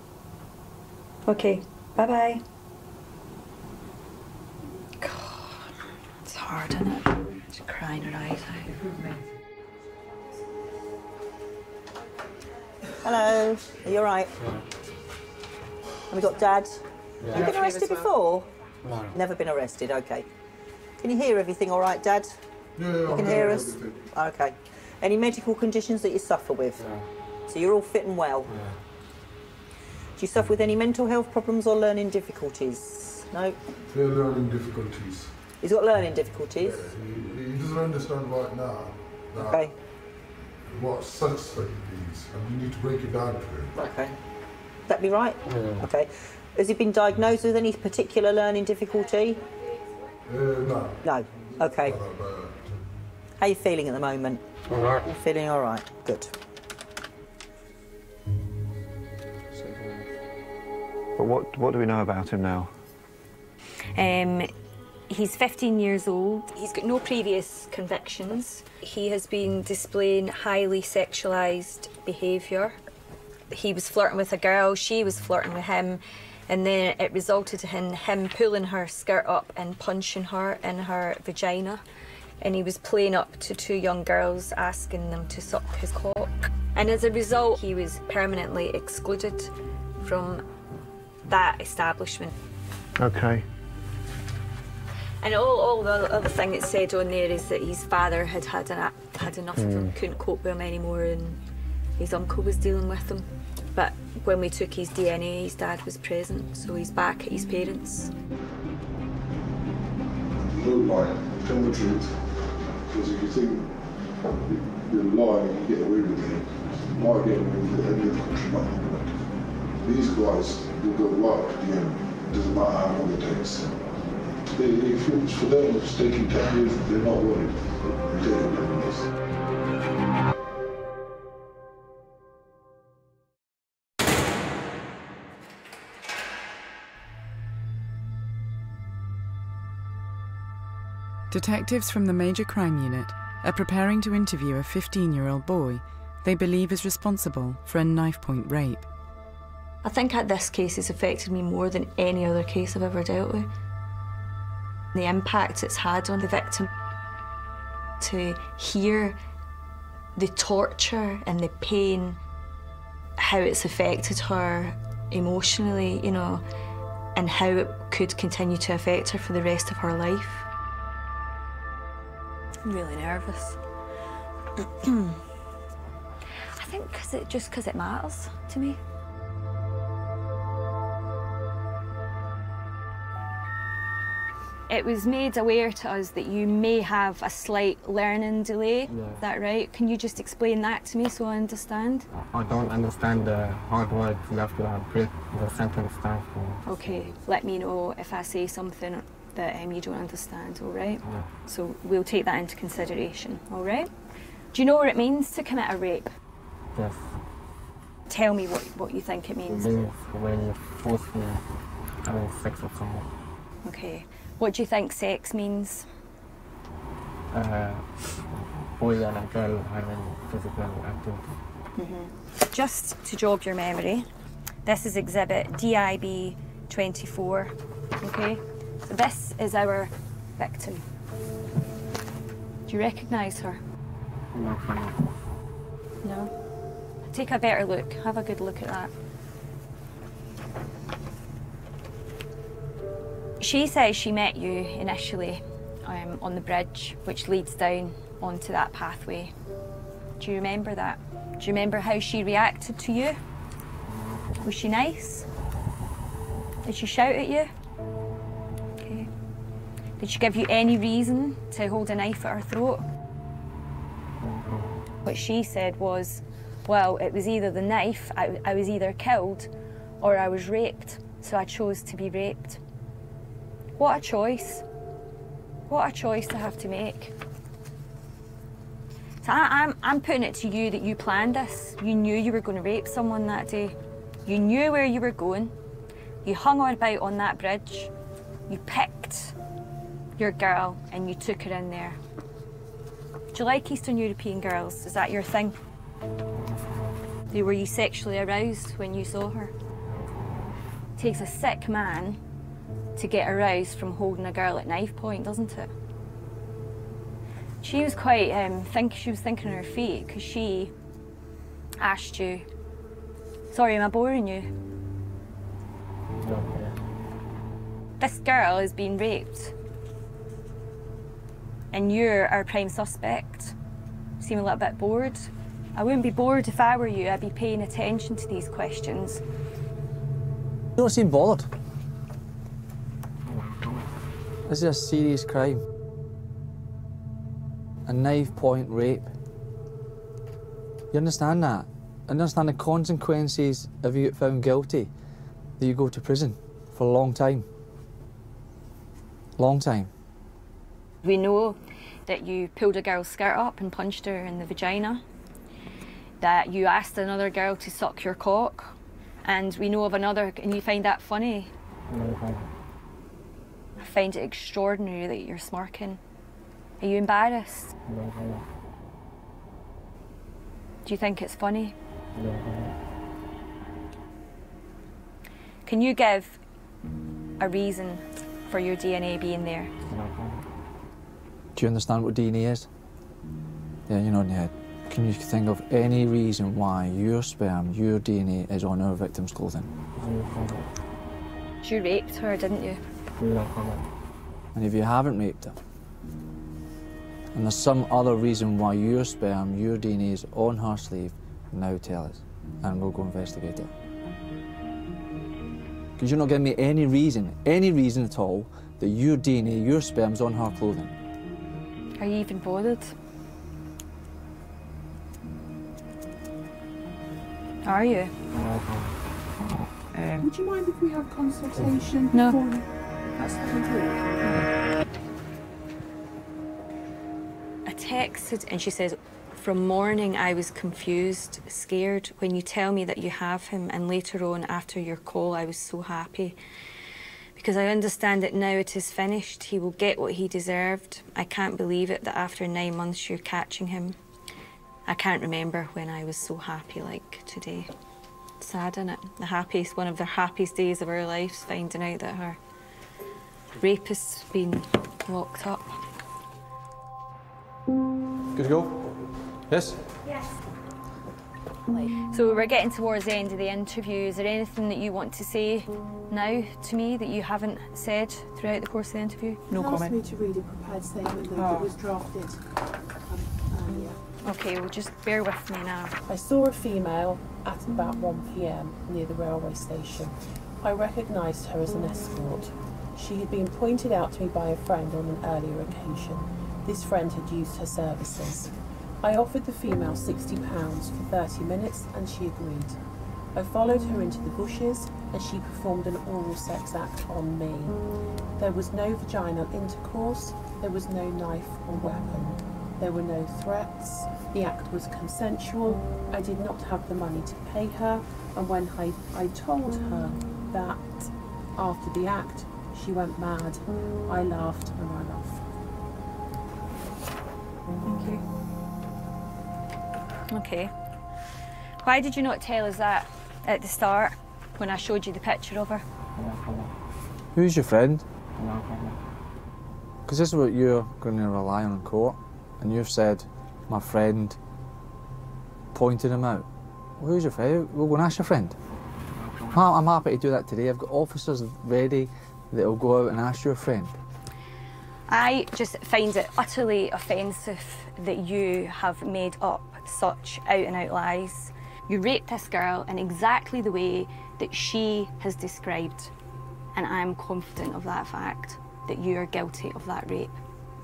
Okay. Bye-bye. God, it's hard, isn't it? She's crying her eyes out. Hello, are you all right? Have we got Dad? Yeah. Have you been arrested before? No. Never been arrested, okay. Can you hear everything all right, Dad? Yeah, you can hear us? Okay. Any medical conditions that you suffer with? Yeah. So you're all fit and well? Yeah. Do you suffer with any mental health problems or learning difficulties? No? Yeah, learning difficulties. He's got learning difficulties? Yeah, he doesn't understand right now that Okay. what suspect means, and you need to break it down to him. Okay. That be right? Yeah. Okay. Has he been diagnosed with any particular learning difficulty? No. No. Okay. How are you feeling at the moment? All right. You're feeling all right. Good. But what do we know about him now? He's 15 years old. He's got no previous convictions. He has been displaying highly sexualised behaviour. He was flirting with a girl, she was flirting with him, and then it resulted in him pulling her skirt up and punching her in her vagina. And he was playing up to two young girls, asking them to suck his cock. And as a result, he was permanently excluded from that establishment. Okay. And all the other thing it said on there is that his father had enough of him, couldn't cope with him anymore, and his uncle was dealing with him. But when we took his DNA, his dad was present, so he's back at his parents. Don't lie, tell the truth. Because if you think you're lying, you get away with it. You might get away with it any other country, not England. These guys will go right at the end. It doesn't matter how long it takes. If it's for them, it's taking 10 years, they're not worried. They're taking 10 years. Detectives from the Major Crime Unit are preparing to interview a 15-year-old boy they believe is responsible for a knife-point rape. I think this case has affected me more than any other case I've ever dealt with. The impact it's had on the victim. To hear the torture and the pain, how it's affected her emotionally, you know, and how it could continue to affect her for the rest of her life. I'm really nervous. I think because it matters to me. It was made aware to us that you may have a slight learning delay. Yeah. Is that right? Can you just explain that to me so I understand? I don't understand the hard words you have to break the sentence down for. Okay, let me know if I say something that you don't understand, all right? Yeah. So we'll take that into consideration, all right? Do you know what it means to commit a rape? Yes. Tell me what you think it means. It means when you forcefully having sex with someone. Okay. What do you think sex means? Boy and a girl having physical activity. Just to jog your memory, this is exhibit DIB 24, okay? So this is our victim. Do you recognise her? No? Take a better look, have a good look at that. She says she met you initially on the bridge, which leads down onto that pathway. Do you remember that? Do you remember how she reacted to you? Was she nice? Did she shout at you? Okay. Did she give you any reason to hold a knife at her throat? What she said was, well, it was either the knife, I was either killed or I was raped, so I chose to be raped. What a choice. What a choice to have to make. So I'm putting it to you that you planned this. You knew you were going to rape someone that day. You knew where you were going. You hung on about on that bridge. You picked your girl and you took her in there. Do you like Eastern European girls? Is that your thing? Were you sexually aroused when you saw her? It takes a sick man to get aroused from holding a girl at knife point, doesn't it? She was quite, she was thinking on her feet because she asked you, sorry, am I boring you? No. This girl is being raped and you're our prime suspect. You seem a little bit bored. I wouldn't be bored if I were you. I'd be paying attention to these questions. You don't seem bothered. This is a serious crime. A knife point rape. You understand that? You understand the consequences if you get found guilty, that you go to prison for a long time. Long time. We know that you pulled a girl's skirt up and punched her in the vagina, that you asked another girl to suck your cock, and we know of another, and you find that funny. I find it extraordinary that you're smirking. Are you embarrassed? Do you think it's funny? Can you give a reason for your DNA being there? Do you understand what DNA is? Yeah, you're nodding your head. Can you think of any reason why your sperm, your DNA is on our victim's clothing? You raped her, didn't you? And if you haven't raped her, and there's some other reason why your sperm, your DNA is on her sleeve, now tell us, and we'll go investigate it. Because you're not giving me any reason at all, that your DNA, your sperm's on her clothing. Are you even bothered? Are you? Would you mind if we have consultation? No. Before? That's what I texted and she says, from morning I was confused, scared. When you tell me that you have him, and later on after your call I was so happy. Because I understand that now it is finished. He will get what he deserved. I can't believe it that after 9 months you're catching him. I can't remember when I was so happy like today. sad, isn't it? One of the happiest days of her lives, finding out that her rapist's been locked up. Good to go? Yes? Yes. So we're getting towards the end of the interview. Is there anything that you want to say now to me that you haven't said throughout the course of the interview? No comment. Asked me to read a prepared statement that was drafted earlier. Okay, well just bear with me now. I saw a female at about 1 p.m. near the railway station. I recognised her as an escort. She had been pointed out to me by a friend on an earlier occasion. This friend had used her services. I offered the female £60 for 30 minutes and she agreed. I followed her into the bushes and she performed an oral sex act on me. There was no vaginal intercourse, there was no knife or weapon. There were no threats, the act was consensual, I did not have the money to pay her, and when I told her that after the act she went mad, I laughed and ran off. Thank you. Okay. Why did you not tell us that at the start when I showed you the picture of her? Who's your friend? Because this is what you're going to rely on in court, and you've said, my friend pointed him out. Well, who's your friend? We'll go and ask your friend. I'm happy to do that today. I've got officers ready that will go out and ask your friend. I just find it utterly offensive that you have made up such out-and-out lies. You raped this girl in exactly the way that she has described, and I'm confident of that fact, that you are guilty of that rape.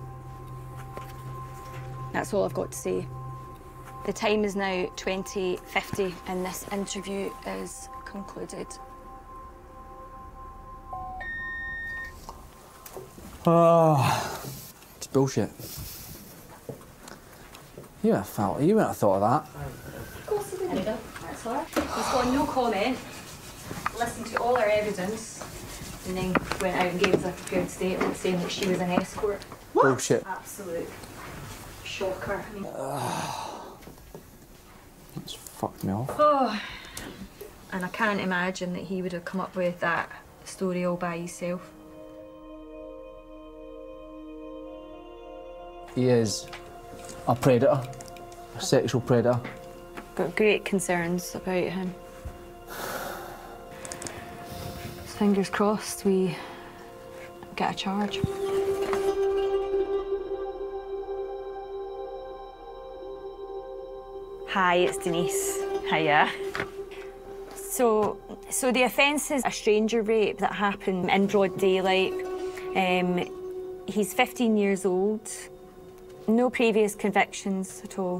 That's all I've got to say. The time is now 20:50 and this interview is concluded. Oh, it's bullshit. You wouldn't have thought of that. Of course he didn't. That's all right. He's got no comment, listened to all our evidence, and then went out and gave us a prepared statement saying that she was an escort. What? Bullshit. Absolute shocker. I mean, That's fucked me off. oh, and I can't imagine that he would have come up with that story all by himself. He is a predator, a sexual predator. Got great concerns about him. Fingers crossed we get a charge. Hi, it's Denise. Hiya. So the offence is a stranger rape that happened in broad daylight. He's 15 years old. No previous convictions at all.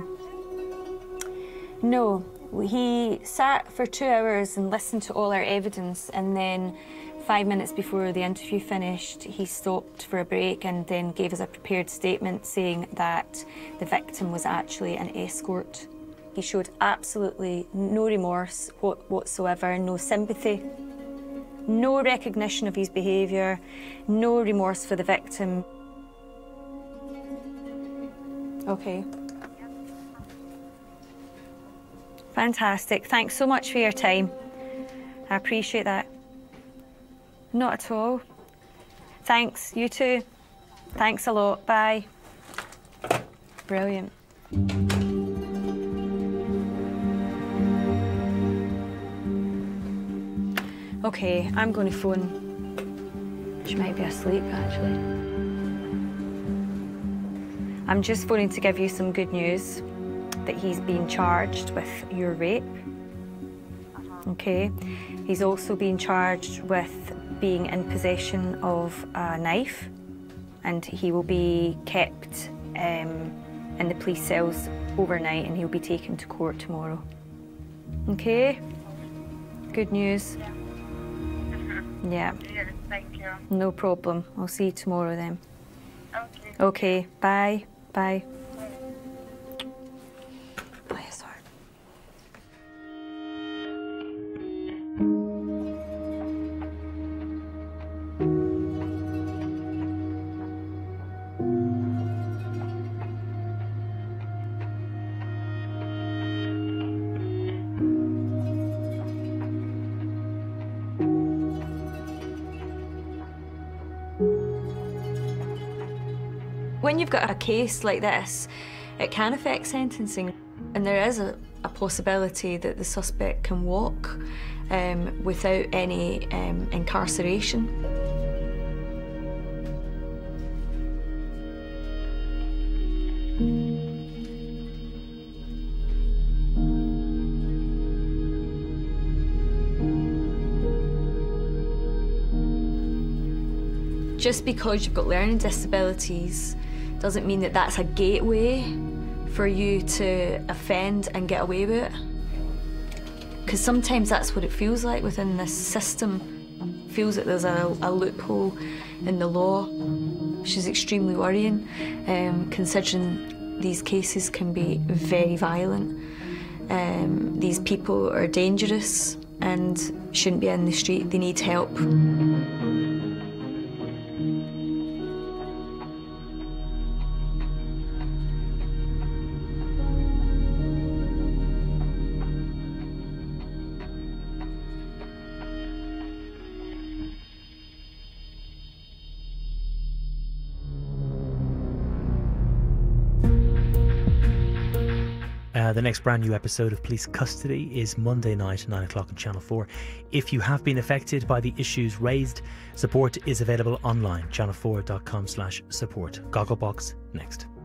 No, he sat for 2 hours and listened to all our evidence, and then 5 minutes before the interview finished, he stopped for a break and then gave us a prepared statement saying that the victim was actually an escort. He showed absolutely no remorse whatsoever, no sympathy, no recognition of his behaviour, no remorse for the victim. Okay. Fantastic. Thanks so much for your time. I appreciate that. Not at all. Thanks. You too. Thanks a lot. Bye. Brilliant. Okay, I'm going to phone. She might be asleep, actually. I'm just phoning to give you some good news that he's been charged with your rape. Okay. He's also been charged with being in possession of a knife, and he will be kept in the police cells overnight, and he'll be taken to court tomorrow. Okay? Good news. Yeah. Thank you. No problem. I'll see you tomorrow then. Okay. Okay. Bye. Bye. Bless her. When you've got a case like this, it can affect sentencing, and there is a possibility that the suspect can walk without any incarceration. Just because you've got learning disabilities doesn't mean that that's a gateway for you to offend and get away with it. Because sometimes that's what it feels like within this system. It feels that there's a loophole in the law, which is extremely worrying, considering these cases can be very violent. These people are dangerous and shouldn't be in the street. They need help. The next brand new episode of Police Custody is Monday night, 9 o'clock on Channel 4. If you have been affected by the issues raised, support is available online, channel4.com/support. Gogglebox next.